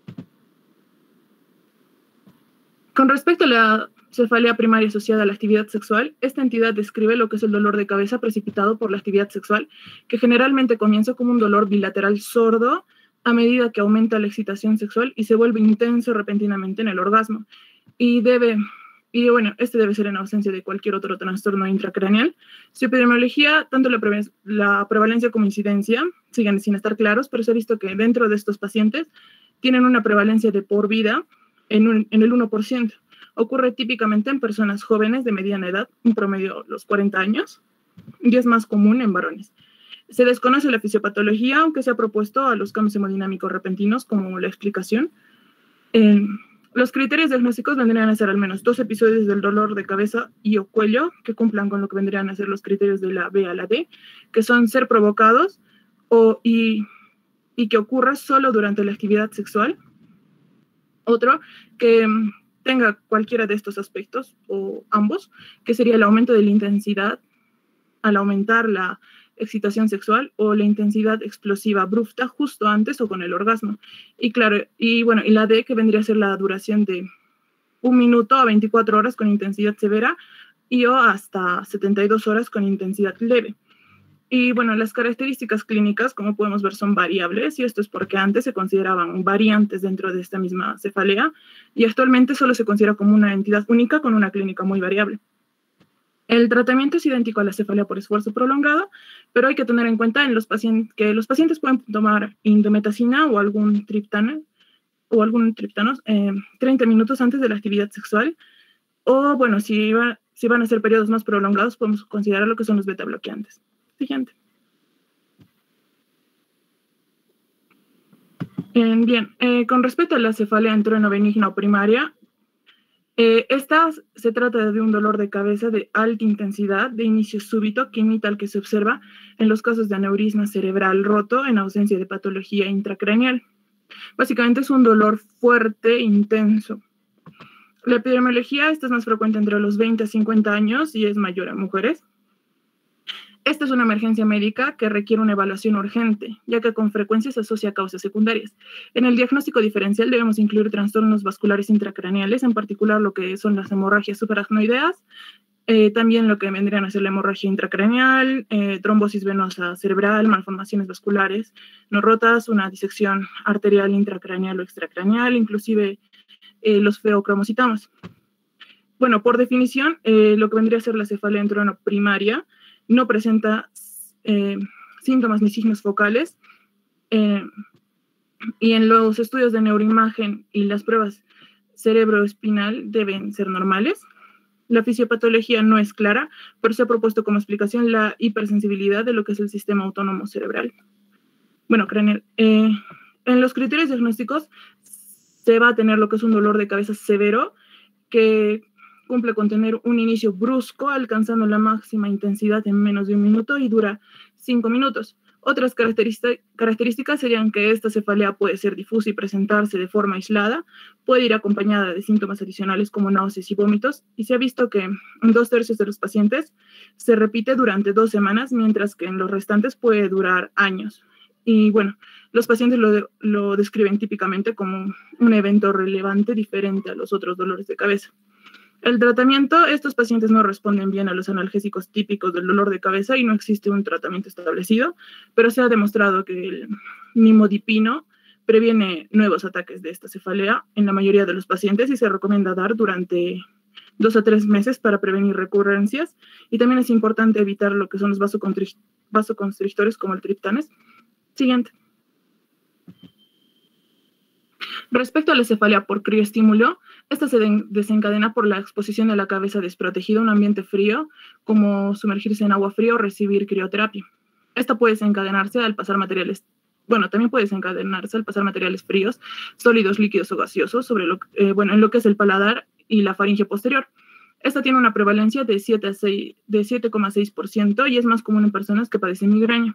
Con respecto a la cefalea primaria asociada a la actividad sexual, esta entidad describe lo que es el dolor de cabeza precipitado por la actividad sexual, que generalmente comienza como un dolor bilateral sordo
a medida que aumenta la excitación sexual y se vuelve intenso repentinamente en el orgasmo. Y bueno, este debe ser en ausencia de cualquier otro trastorno intracraneal. Su epidemiología, tanto la prevalencia como incidencia, siguen sin estar claros, pero se ha visto que dentro de estos pacientes tienen una prevalencia de por vida en el 1%. Ocurre típicamente en personas jóvenes de mediana edad, en promedio los 40 años, y es más común en varones. Se desconoce la fisiopatología, aunque se ha propuesto a los cambios hemodinámicos repentinos como la explicación. Los criterios diagnósticos vendrían a ser al menos 2 episodios del dolor de cabeza y o cuello, que cumplan con lo que vendrían a ser los criterios de la B a la D, que son ser provocados y que ocurra solo durante la actividad sexual. Otro, que tenga cualquiera de estos aspectos, o ambos, que sería el aumento de la intensidad al aumentar la excitación sexual o la intensidad explosiva abrupta justo antes o con el orgasmo. Y la D, que vendría a ser la duración de 1 minuto a 24 horas con intensidad severa y o hasta 72 horas con intensidad leve. Y bueno, las características clínicas, como podemos ver, son variables, y esto es porque antes se consideraban variantes dentro de esta misma cefalea, y actualmente solo se considera como una entidad única con una clínica muy variable. El tratamiento es idéntico a la cefalea por esfuerzo prolongado, pero hay que tener en cuenta que los pacientes pueden tomar indometacina o algún triptano 30 minutos antes de la actividad sexual, o bueno, si van a ser periodos más prolongados, podemos considerar lo que son los beta bloqueantes. Siguiente. Con respecto a la cefalea enterobenigna o primaria, esta se trata de un dolor de cabeza de alta intensidad, de inicio súbito, que imita al que se observa en los casos de aneurisma cerebral roto en ausencia de patología intracraneal. Básicamente es un dolor fuerte e intenso. La epidemiología, esta es más frecuente entre los 20 a 50 años y es mayor en mujeres. Esta es una emergencia médica que requiere una evaluación urgente, ya que con frecuencia se asocia a causas secundarias. En el diagnóstico diferencial debemos incluir trastornos vasculares intracraneales, en particular lo que son las hemorragias subaracnoideas, también lo que vendrían a ser la hemorragia intracraneal, trombosis venosa cerebral, malformaciones vasculares no rotas, una disección arterial intracraneal o extracraneal, inclusive los feocromocitamos. Bueno, por definición, lo que vendría a ser la cefalea enteroprimaria no presenta síntomas ni signos focales, y en los estudios de neuroimagen y las pruebas cerebroespinal deben ser normales. La fisiopatología no es clara, pero se ha propuesto como explicación la hipersensibilidad de lo que es el sistema autónomo cerebral. Bueno, craneal. En los criterios diagnósticos se va a tener lo que es un dolor de cabeza severo, que cumple con tener un inicio brusco, alcanzando la máxima intensidad en menos de 1 minuto y dura 5 minutos. Otras características serían que esta cefalea puede ser difusa y presentarse de forma aislada, puede ir acompañada de síntomas adicionales como náuseas y vómitos, y se ha visto que en 2/3 de los pacientes se repite durante 2 semanas, mientras que en los restantes puede durar años. Y bueno, los pacientes lo describen típicamente como un evento relevante diferente a los otros dolores de cabeza. El tratamiento, estos pacientes no responden bien a los analgésicos típicos del dolor de cabeza y no existe un tratamiento establecido, pero se ha demostrado que el nimodipino previene nuevos ataques de esta cefalea en la mayoría de los pacientes y se recomienda dar durante 2 a 3 meses para prevenir recurrencias, y también es importante evitar lo que son los vasoconstrictores como el triptanes. Siguiente. Respecto a la cefalea por crioestímulo, esta se desencadena por la exposición de la cabeza desprotegida a un ambiente frío, como sumergirse en agua fría o recibir crioterapia. Esta puede desencadenarse al pasar materiales, fríos, sólidos, líquidos o gaseosos, en lo que es el paladar y la faringe posterior. Esta tiene una prevalencia de 7,6% y es más común en personas que padecen migraña.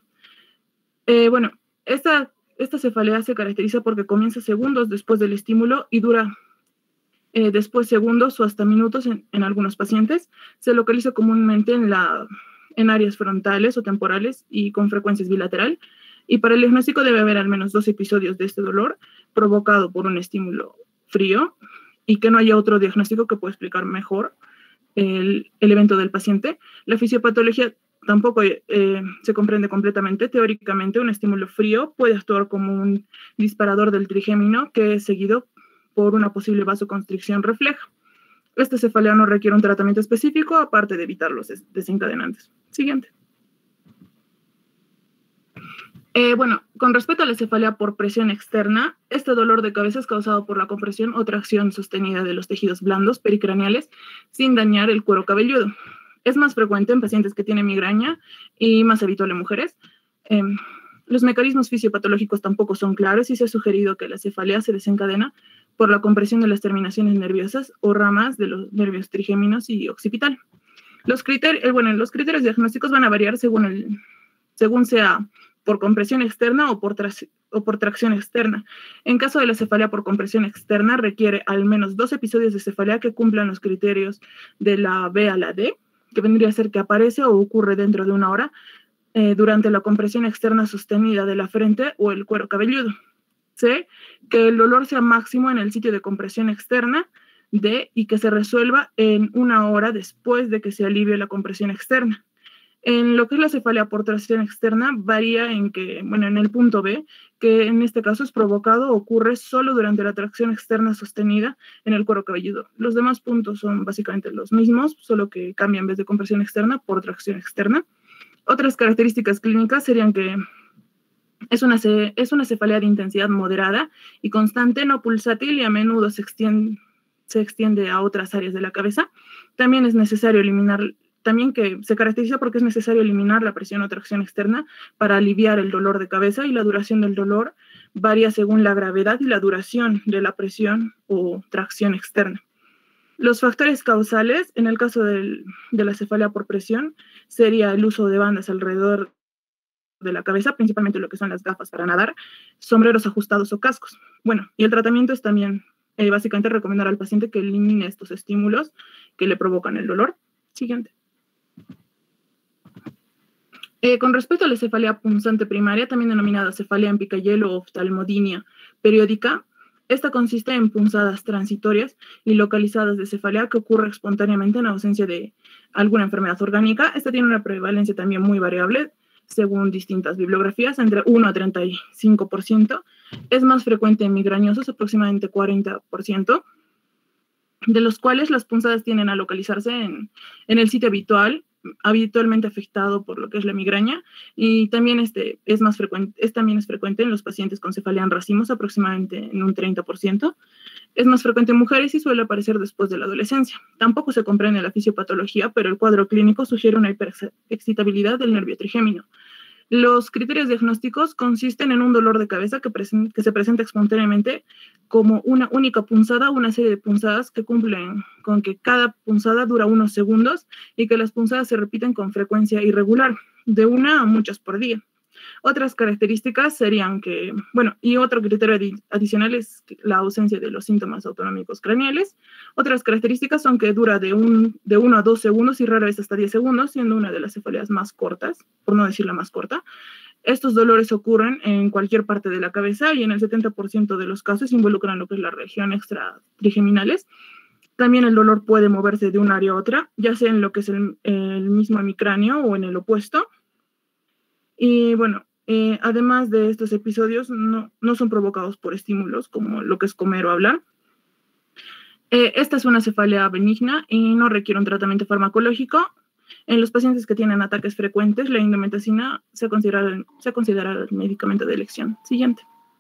Esta cefalea se caracteriza porque comienza segundos después del estímulo y dura después segundos o hasta minutos en algunos pacientes. Se localiza comúnmente en áreas frontales o temporales y con frecuencia bilateral. Y para el diagnóstico debe haber al menos 2 episodios de este dolor provocado por un estímulo frío y que no haya otro diagnóstico que pueda explicar mejor el evento del paciente. La fisiopatología tampoco se comprende completamente. Teóricamente, un estímulo frío puede actuar como un disparador del trigémino que es seguido por una posible vasoconstricción refleja. Esta cefalea no requiere un tratamiento específico, aparte de evitar los desencadenantes. Siguiente. Bueno, con respecto a la cefalea por presión externa, este dolor de cabeza es causado por la compresión o tracción sostenida de los tejidos blandos pericraneales sin dañar el cuero cabelludo. Es más frecuente en pacientes que tienen migraña y más habitual en mujeres. Los mecanismos fisiopatológicos tampoco son claros y se ha sugerido que la cefalea se desencadena por la compresión de las terminaciones nerviosas o ramas de los nervios trigéminos y occipital. Los criterios diagnósticos van a variar según sea por compresión externa o por tracción externa. En caso de la cefalea por compresión externa, requiere al menos 2 episodios de cefalea que cumplan los criterios de la B a la D, que vendría a ser que aparece o ocurre dentro de 1 hora durante la compresión externa sostenida de la frente o el cuero cabelludo. C, que el dolor sea máximo en el sitio de compresión externa. D, y que se resuelva en 1 hora después de que se alivie la compresión externa. En lo que es la cefalea por tracción externa, varía en el punto B, que en este caso es provocado o ocurre solo durante la tracción externa sostenida en el cuero cabelludo. Los demás puntos son básicamente los mismos, solo que cambia en vez de compresión externa por tracción externa. Otras características clínicas serían que es una cefalea de intensidad moderada y constante, no pulsátil y a menudo se extiende a otras áreas de la cabeza. También es necesario que se caracteriza porque es necesario eliminar la presión o tracción externa para aliviar el dolor de cabeza, y la duración del dolor varía según la gravedad y la duración de la presión o tracción externa. Los factores causales, en el caso de la cefalea por presión, sería el uso de bandas alrededor de la cabeza, principalmente lo que son las gafas para nadar, sombreros ajustados o cascos. Bueno, y el tratamiento es también básicamente recomendar al paciente que elimine estos estímulos que le provocan el dolor. Siguiente. Con respecto a la cefalea punzante primaria, también denominada cefalea en picahielo o oftalmodinia periódica, esta consiste en punzadas transitorias y localizadas de cefalea que ocurre espontáneamente en ausencia de alguna enfermedad orgánica. Esta tiene una prevalencia también muy variable, según distintas bibliografías, entre 1 a 35%. Es más frecuente en migrañosos, aproximadamente 40%, de los cuales las punzadas tienden a localizarse en el sitio habitualmente afectado por lo que es la migraña, y también es frecuente en los pacientes con cefalea en racimos, aproximadamente en un 30%. Es más frecuente en mujeres y suele aparecer después de la adolescencia. Tampoco se comprende la fisiopatología, pero el cuadro clínico sugiere una hiperexcitabilidad del nervio trigémino. Los criterios diagnósticos consisten en un dolor de cabeza que se presenta espontáneamente como una única punzada o una serie de punzadas que cumplen con que cada punzada dura unos segundos y que las punzadas se repiten con frecuencia irregular, de 1 a muchas por día. Otras características serían y otro criterio adicional es la ausencia de los síntomas autonómicos craneales. Otras características son que dura de 1 a 2 segundos y rara vez hasta 10 segundos, siendo una de las cefaleas más cortas, por no decir la más corta. Estos dolores ocurren en cualquier parte de la cabeza y en el 70% de los casos involucran lo que es la región extratrigeminales. También el dolor puede moverse de un área a otra, ya sea en lo que es el mismo hemicráneo o en el opuesto. Y además de estos episodios, no son provocados por estímulos como lo que es comer o hablar. Esta es una cefalea benigna y no requiere un tratamiento farmacológico. En los pacientes que tienen ataques frecuentes, la indometacina se considera el medicamento de elección. Siguiente.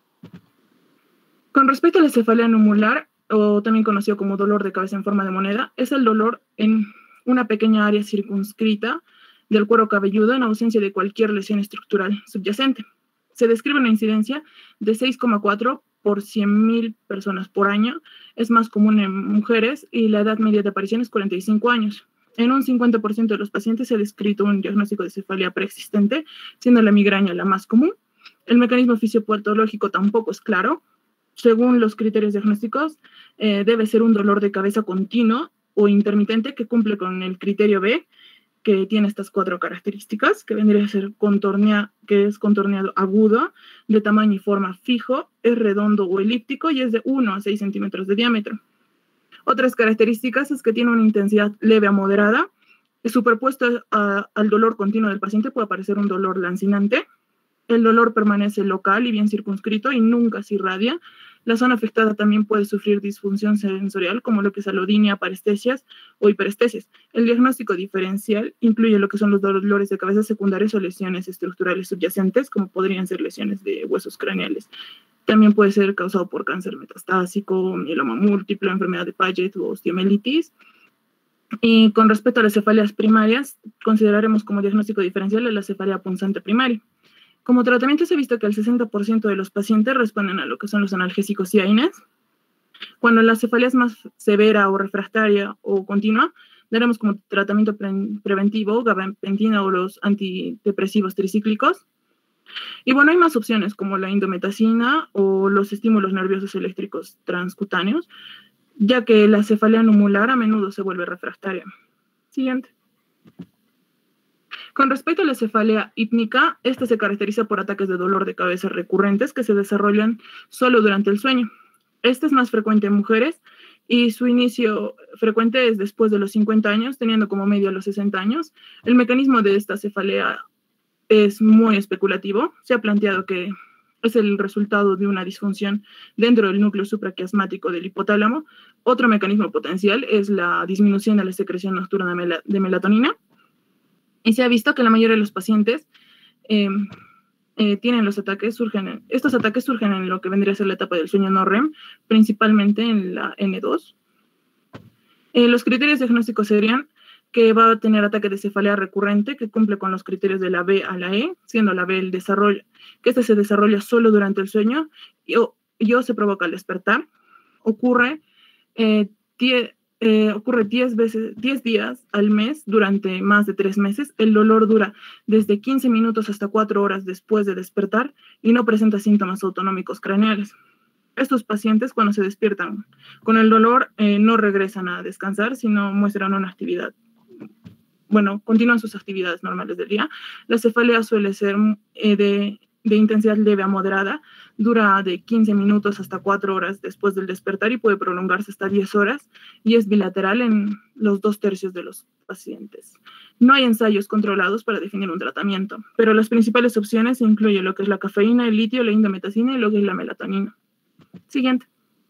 Con respecto a la cefalea numular, o también conocido como dolor de cabeza en forma de moneda, es el dolor en una pequeña área circunscrita del cuero cabelludo en ausencia de cualquier lesión estructural subyacente. Se describe una incidencia de 6,4 por 100.000 personas por año. Es más común en mujeres y la edad media de aparición es 45 años. En un 50% de los pacientes se ha descrito un diagnóstico de cefalea preexistente, siendo la migraña la más común. El mecanismo fisiopatológico tampoco es claro. Según los criterios diagnósticos, debe ser un dolor de cabeza continuo o intermitente que cumple con el criterio B, que tiene estas 4 características, que vendría a ser que es contorneado agudo, de tamaño y forma fijo, es redondo o elíptico y es de 1 a 6 centímetros de diámetro. Otras características es que tiene una intensidad leve a moderada, Superpuesto al dolor continuo del paciente puede aparecer un dolor lancinante. El dolor permanece local y bien circunscrito y nunca se irradia. La zona afectada también puede sufrir disfunción sensorial, como lo que es alodinia, parestesias o hiperestesias. El diagnóstico diferencial incluye lo que son los dolores de cabeza secundarios o lesiones estructurales subyacentes, como podrían ser lesiones de huesos craneales. También puede ser causado por cáncer metastásico, mieloma múltiple, enfermedad de Paget o osteomielitis. Y con respecto a las cefaleas primarias, consideraremos como diagnóstico diferencial la cefalea punzante primaria. Como tratamiento se ha visto que el 60% de los pacientes responden a lo que son los analgésicos y AINES. Cuando la cefalea es más severa o refractaria o continua, daremos como tratamiento preventivo gabapentina o los antidepresivos tricíclicos. Y bueno, hay más opciones como la indometacina o los estímulos nerviosos eléctricos transcutáneos, ya que la cefalea numular a menudo se vuelve refractaria. Siguiente. Con respecto a la cefalea hípnica, esta se caracteriza por ataques de dolor de cabeza recurrentes que se desarrollan solo durante el sueño. Este es más frecuente en mujeres y su inicio frecuente es después de los 50 años, teniendo como medio a los 60 años. El mecanismo de esta cefalea es muy especulativo. Se ha planteado que es el resultado de una disfunción dentro del núcleo supraquiasmático del hipotálamo. Otro mecanismo potencial es la disminución de la secreción nocturna de melatonina. Y se ha visto que la mayoría de los pacientes tienen los ataques, estos ataques surgen en lo que vendría a ser la etapa del sueño no REM, principalmente en la N2. Los criterios diagnósticos serían que va a tener ataque de cefalea recurrente, que cumple con los criterios de la B a la E, siendo la B el desarrollo, que este se desarrolla solo durante el sueño y o se provoca al despertar. Ocurre 10 días al mes durante más de 3 meses. El dolor dura desde 15 minutos hasta 4 horas después de despertar y no presenta síntomas autonómicos craneales. Estos pacientes, cuando se despiertan con el dolor, no regresan a descansar, sino muestran una actividad. Bueno, continúan sus actividades normales del día. La cefalea suele ser de intensidad leve a moderada, dura de 15 minutos hasta 4 horas después del despertar y puede prolongarse hasta 10 horas y es bilateral en los 2/3 de los pacientes. No hay ensayos controlados para definir un tratamiento, pero las principales opciones incluyen lo que es la cafeína, el litio, la indometacina y lo que es la melatonina. Siguiente.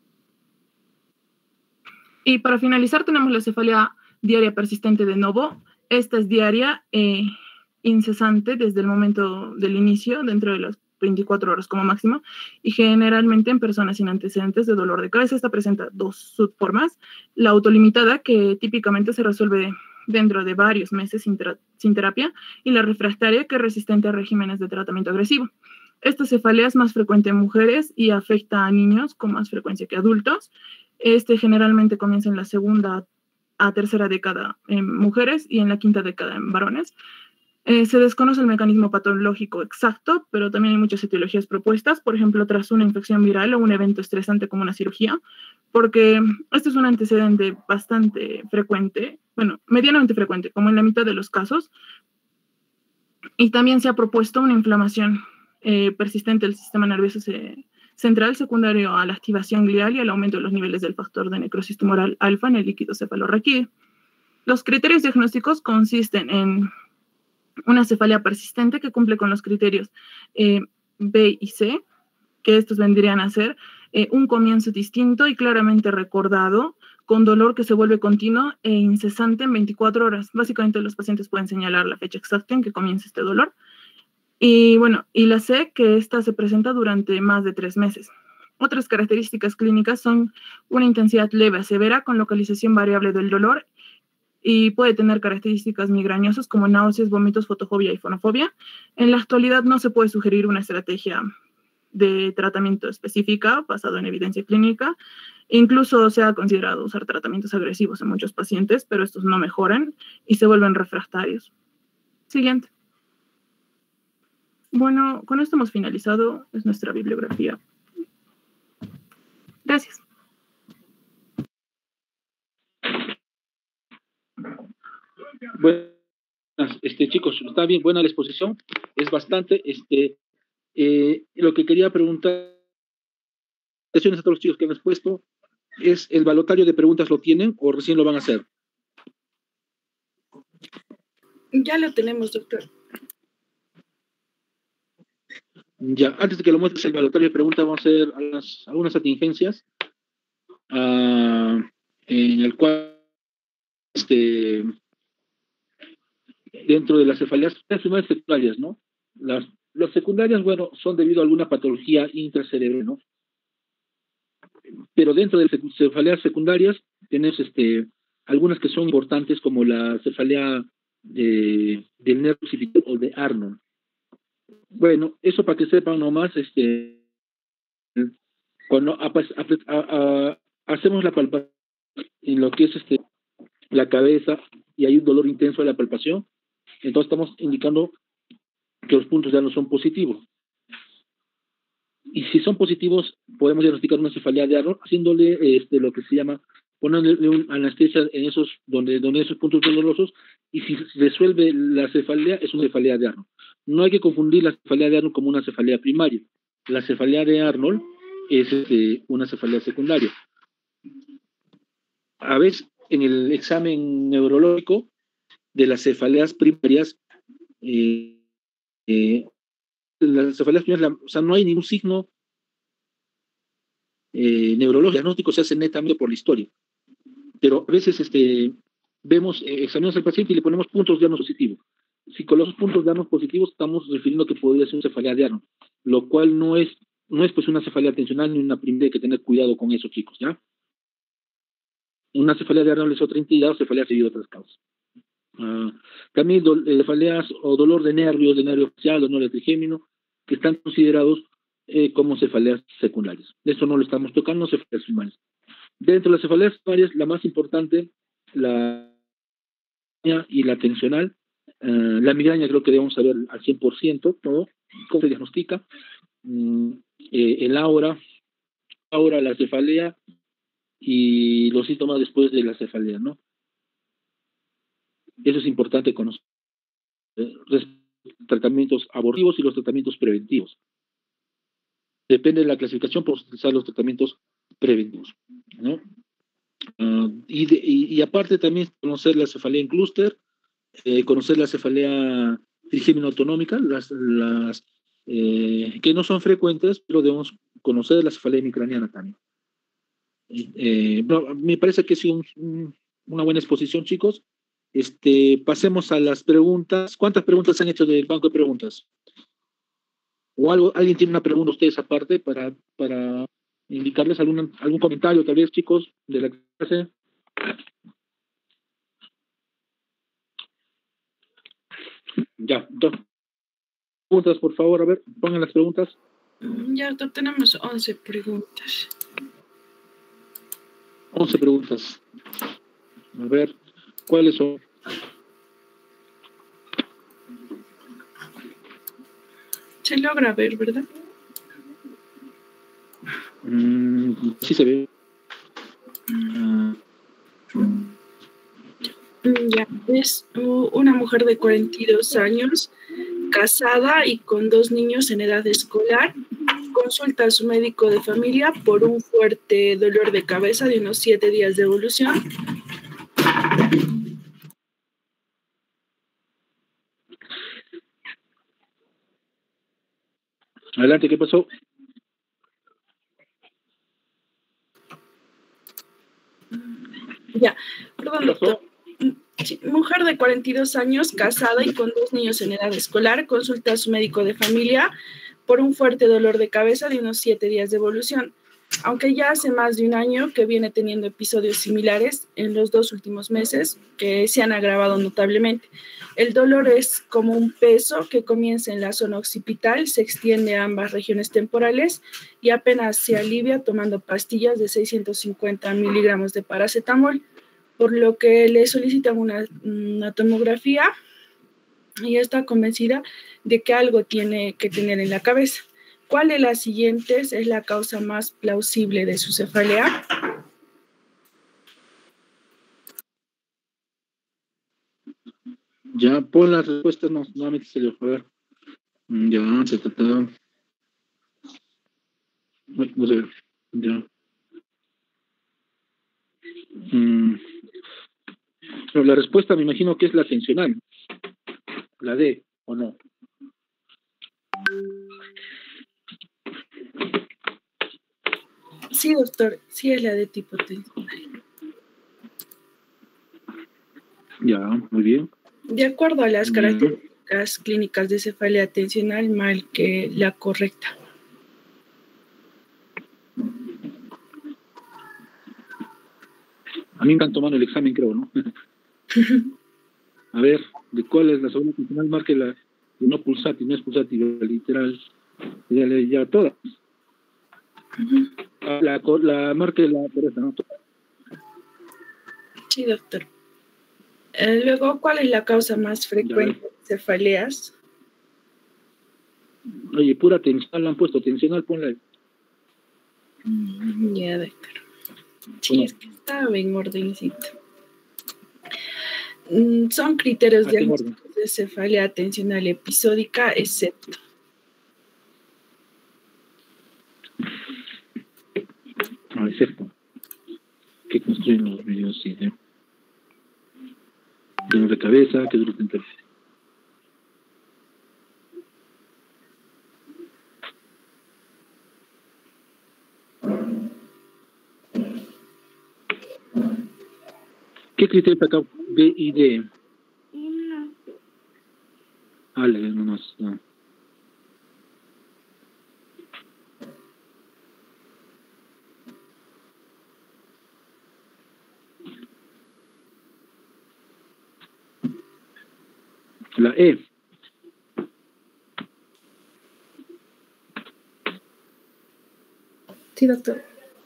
Y para finalizar tenemos la cefalea diaria persistente de novo. Esta es diaria incesante desde el momento del inicio, dentro de las 24 horas como máximo, y generalmente en personas sin antecedentes de dolor de cabeza. Esta presenta 2 subformas: la autolimitada, que típicamente se resuelve dentro de varios meses sin terapia, y la refractaria, que es resistente a regímenes de tratamiento agresivo. Esta cefalea es más frecuente en mujeres y afecta a niños con más frecuencia que adultos. Generalmente comienza en la segunda a tercera década en mujeres y en la quinta década en varones. Se desconoce el mecanismo patológico exacto, pero también hay muchas etiologías propuestas, por ejemplo, tras una infección viral o un evento estresante como una cirugía, porque este es un antecedente bastante frecuente, bueno, medianamente frecuente, como en la mitad de los casos, y también se ha propuesto una inflamación persistente del sistema nervioso central secundario a la activación glial y al aumento de los niveles del factor de necrosis tumoral alfa en el líquido cefalorraquídeo. Los criterios diagnósticos consisten en una cefalea persistente que cumple con los criterios B y C, que estos vendrían a ser un comienzo distinto y claramente recordado, con dolor que se vuelve continuo e incesante en 24 horas. Básicamente los pacientes pueden señalar la fecha exacta en que comienza este dolor. Y bueno, y la C, que esta se presenta durante más de 3 meses. Otras características clínicas son una intensidad leve a severa con localización variable del dolor y puede tener características migrañosas como náuseas, vómitos, fotofobia y fonofobia. En la actualidad no se puede sugerir una estrategia de tratamiento específica basado en evidencia clínica. Incluso se ha considerado usar tratamientos agresivos en muchos pacientes, pero estos no mejoran y se vuelven refractarios. Siguiente. Bueno, con esto hemos finalizado. Es nuestra bibliografía. Gracias.
Buenas, chicos, está bien, buena la exposición, es bastante, lo que quería preguntar, a todos los chicos que han expuesto, ¿es el balotario de preguntas lo tienen o recién lo van a hacer?
Ya lo tenemos, doctor.
Ya, antes de que lo muestres el evaluatorio de preguntas, vamos a hacer algunas atingencias, en el cual, dentro de las cefaleas, las primeras secundarias, ¿no? Las secundarias, bueno, son debido a alguna patología intracerebral, ¿no? Pero dentro de las cefaleas secundarias tenemos algunas que son importantes, como la cefalea del nervio occipital o de Arnold. Bueno, eso para que sepan nomás, cuando hacemos la palpación en lo que es la cabeza y hay un dolor intenso de la palpación, entonces estamos indicando que los puntos ya no son positivos. Y si son positivos, podemos diagnosticar una cefalea de Arnold haciéndole lo que se llama, poniéndole una anestesia en donde esos puntos dolorosos, y si resuelve la cefalea, es una cefalea de Arnold. No hay que confundir la cefalea de Arnold como una cefalea primaria. La cefalea de Arnold es una cefalea secundaria. A veces, en el examen neurológico de las cefaleas primarias, las cefaleas primarias, o sea, no hay ningún signo neurológico. El diagnóstico se hace netamente por la historia. Pero a veces vemos, examinamos al paciente y le ponemos puntos de Arnold positivos. Si con los puntos de Arnold positivos estamos refiriendo que podría ser una cefalea de Arnold, lo cual no es pues una cefalea tensional ni una primaria. Hay que tener cuidado con eso, chicos, ¿ya? Una cefalea de Arnold es otra entidad, o cefalea debido a otras causas. También cefaleas o dolor de nervios, de nervio facial, dolor de trigémino, que están considerados como cefaleas secundarias. De eso no lo estamos tocando, cefaleas primarias. Dentro de las cefaleas primarias, la más importante, la y la tensional. La migraña creo que debemos saber al 100% todo, cómo se diagnostica, el aura, la cefalea y los síntomas después de la cefalea, ¿no? Eso es importante conocer. Tratamientos abortivos y los tratamientos preventivos. Depende de la clasificación, podemos utilizar los tratamientos preventivos, ¿no? Y aparte también conocer la cefalea en clúster, conocer la cefalea trigémino autonómica, que no son frecuentes, pero debemos conocer la cefalea hemicraniana también. Me parece que ha sido una buena exposición, chicos. Pasemos a las preguntas. ¿Cuántas preguntas han hecho del banco de preguntas? ¿O alguien tiene una pregunta ustedes aparte para indicarles algún comentario, tal vez, chicos, de la clase? Ya, entonces, preguntas, por favor, a ver, pongan las preguntas.
Ya, tenemos 11 preguntas.
11 preguntas. A ver, ¿cuáles son?
Se logra ver, ¿verdad?
Sí se ve.
Ya, es una mujer de 42 años, casada y con 2 niños en edad escolar. Consulta a su médico de familia por un fuerte dolor de cabeza de unos 7 días de evolución.
Adelante, ¿qué pasó?
Ya, perdón, doctor. Sí, mujer de 42 años, casada y con 2 niños en edad escolar, consulta a su médico de familia por un fuerte dolor de cabeza de unos 7 días de evolución. Aunque ya hace más de un año que viene teniendo episodios similares en los 2 últimos meses que se han agravado notablemente. El dolor es como un peso que comienza en la zona occipital, se extiende a ambas regiones temporales y apenas se alivia tomando pastillas de 650 miligramos de paracetamol, por lo que le solicitan una tomografía y está convencida de que algo tiene que tener en la cabeza. ¿Cuál de las siguientes es la causa más plausible de su cefalea?
Ya, pon las respuestas, no, nuevamente se le fue a ver. Ya, se trata. Vamos a ver, ya. Pero la respuesta me imagino que es la tensional. La D, ¿o no?
Sí, doctor, sí es la de tipo tensional.
Ya, muy bien.
De acuerdo a las
Ya.
características clínicas de cefalea tensional, mal que la correcta.
A mí me están tomando el examen, creo, ¿no? A ver, ¿de cuál es la segunda tensional? Marque la no pulsátil, no es pulsátil, literal. Ya todas. La marque la pereza, ¿no?
Sí, doctor. Luego, ¿cuál es la causa más frecuente de cefaleas?
Oye, pura tensional la han puesto, tensional, ponla ahí.
Ya, doctor. Sí, es que estaba en ordencito. Son criterios diagnósticos de cefalea tensional episódica, excepto.
Excepto. Que construyen los videos, sí. Dolor de cabeza, que dolor de cabeza. ¿Qué criterio acá? B y D. Vale, nomás. No. La E.
Sí, doctor.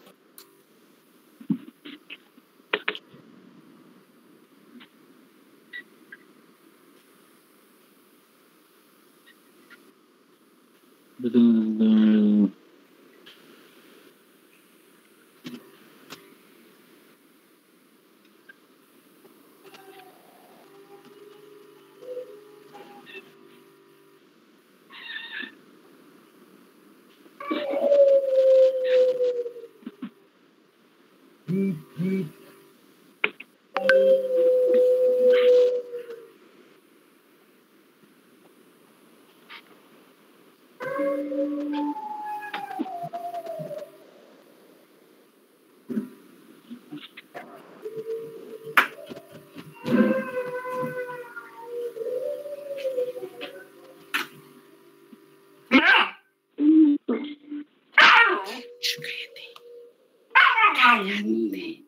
Cállate.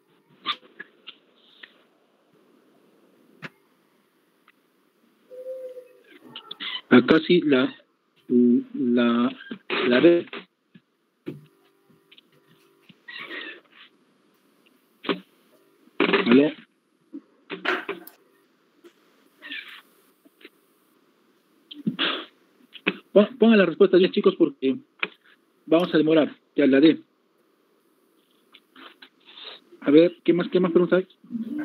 Acá sí la B. ¿Aló? Pongan la respuesta ya, chicos, porque vamos a demorar. Ya, la D. A ver, ¿qué más preguntas hay?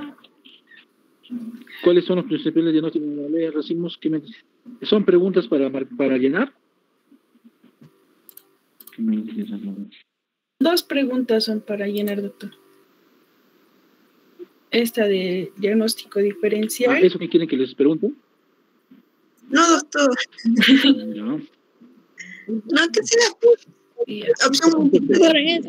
¿Cuáles son los principales diagnósticos de la ley de racimos? ¿Son preguntas para llenar?
Dos preguntas son para llenar, doctor. Esta de diagnóstico diferencial.
¿Eso qué quieren que les pregunte?
No, doctor.
No.
No, ¿qué será? Opción múltiple.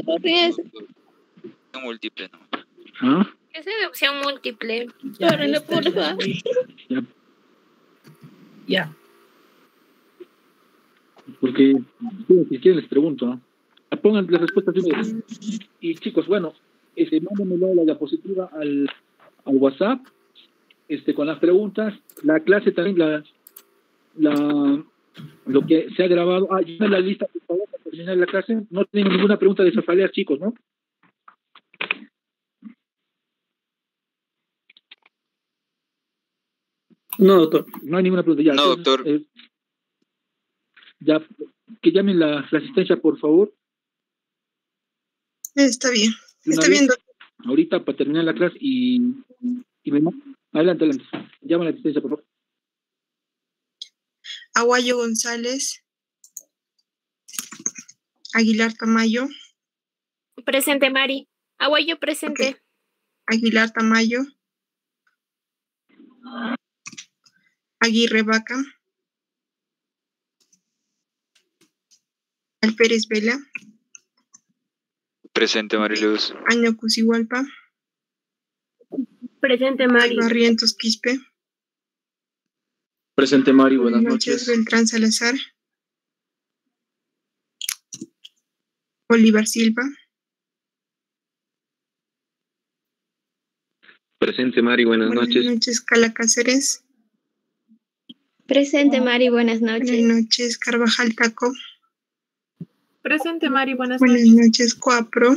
Opción múltiple, no.
¿Ah?
Esa de opción múltiple.
Ya,
Porfa.
Ya.
Porque si quieren les pregunto, ¿no? Pongan las respuestas de ustedes. Y chicos, bueno, mándenmelo la diapositiva al WhatsApp, con las preguntas, la clase también, lo que se ha grabado. Llenen la lista, por favor, para terminar la clase. No tienen ninguna pregunta de cefaleas, chicos, ¿no?
No, doctor.
No hay ninguna pregunta. Ya,
No,
entonces,
doctor.
Ya, que llamen la asistencia, por favor.
Está bien.
Una
Está
vez,
bien, doctor.
ahorita para terminar la clase y adelante. Llama a la asistencia, por favor.
Aguayo González. Aguilar Tamayo.
Presente, Mari. Aguayo, presente.
Okay. Aguilar Tamayo. Aguirre Vaca, Alpérez Vela,
Presente, Mariluz.
Año Cusihualpa,
Presente, Mari.
Barrientos Quispe,
Presente, Mari, buenas noches.
Beltrán Salazar, Bolívar Silva,
Presente, Mari, buenas noches.
Buenas noches, Cala Cáceres.
Presente, Mari, buenas noches.
Buenas noches, Carvajal Taco.
Presente, Mari, buenas
Buenas
noches.
noches, Coapro.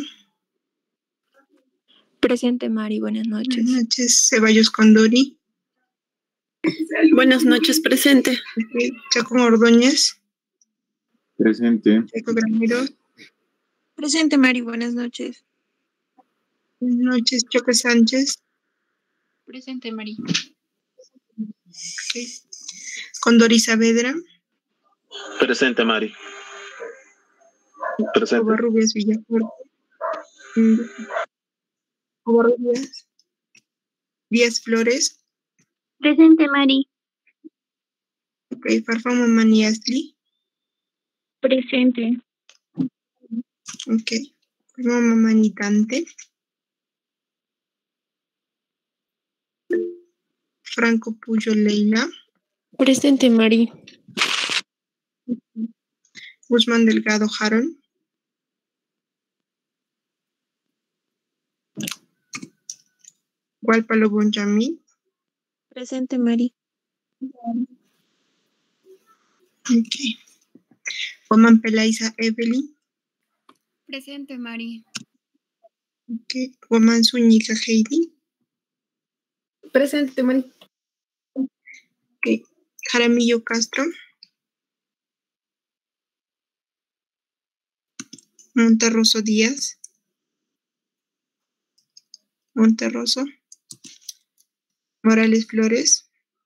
Presente, Mari, buenas noches.
Buenas noches, Ceballos Condori.
Buenas noches, presente.
Chaco Ordóñez.
Presente.
Chaco Granero.
Presente, Mari, buenas noches.
Buenas noches, Choque Sánchez.
Presente, Mari.
Okay. Condori Saavedra.
Presente, Mari. Presente.
Covarrubias Villafuerte. Covarrubias. Díaz Flores.
Presente, Mari.
Ok, Farfán Mamaniasli.
Presente.
Ok. Farfán Mamanitante. Franco Puyo Leila.
Presente, Mari.
Guzmán Delgado Harold. Gualpalo Bonjamín.
Presente, Mari.
Ok. Oman Pelaiza Evelyn.
Presente, Mari.
Ok. Oman Zúñiga Heidi.
Presente, Mari.
Ok. Jaramillo Castro. Monterroso Díaz. Monterroso. Morales Flores.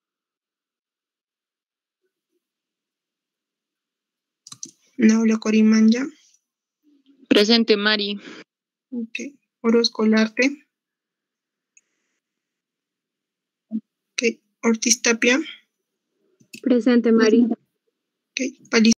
Naula Corimanya.
Presente, Mari.
Ok. Orozco Olarte. Ok. Ortiz Tapia.
Presente, Mari.
Ok.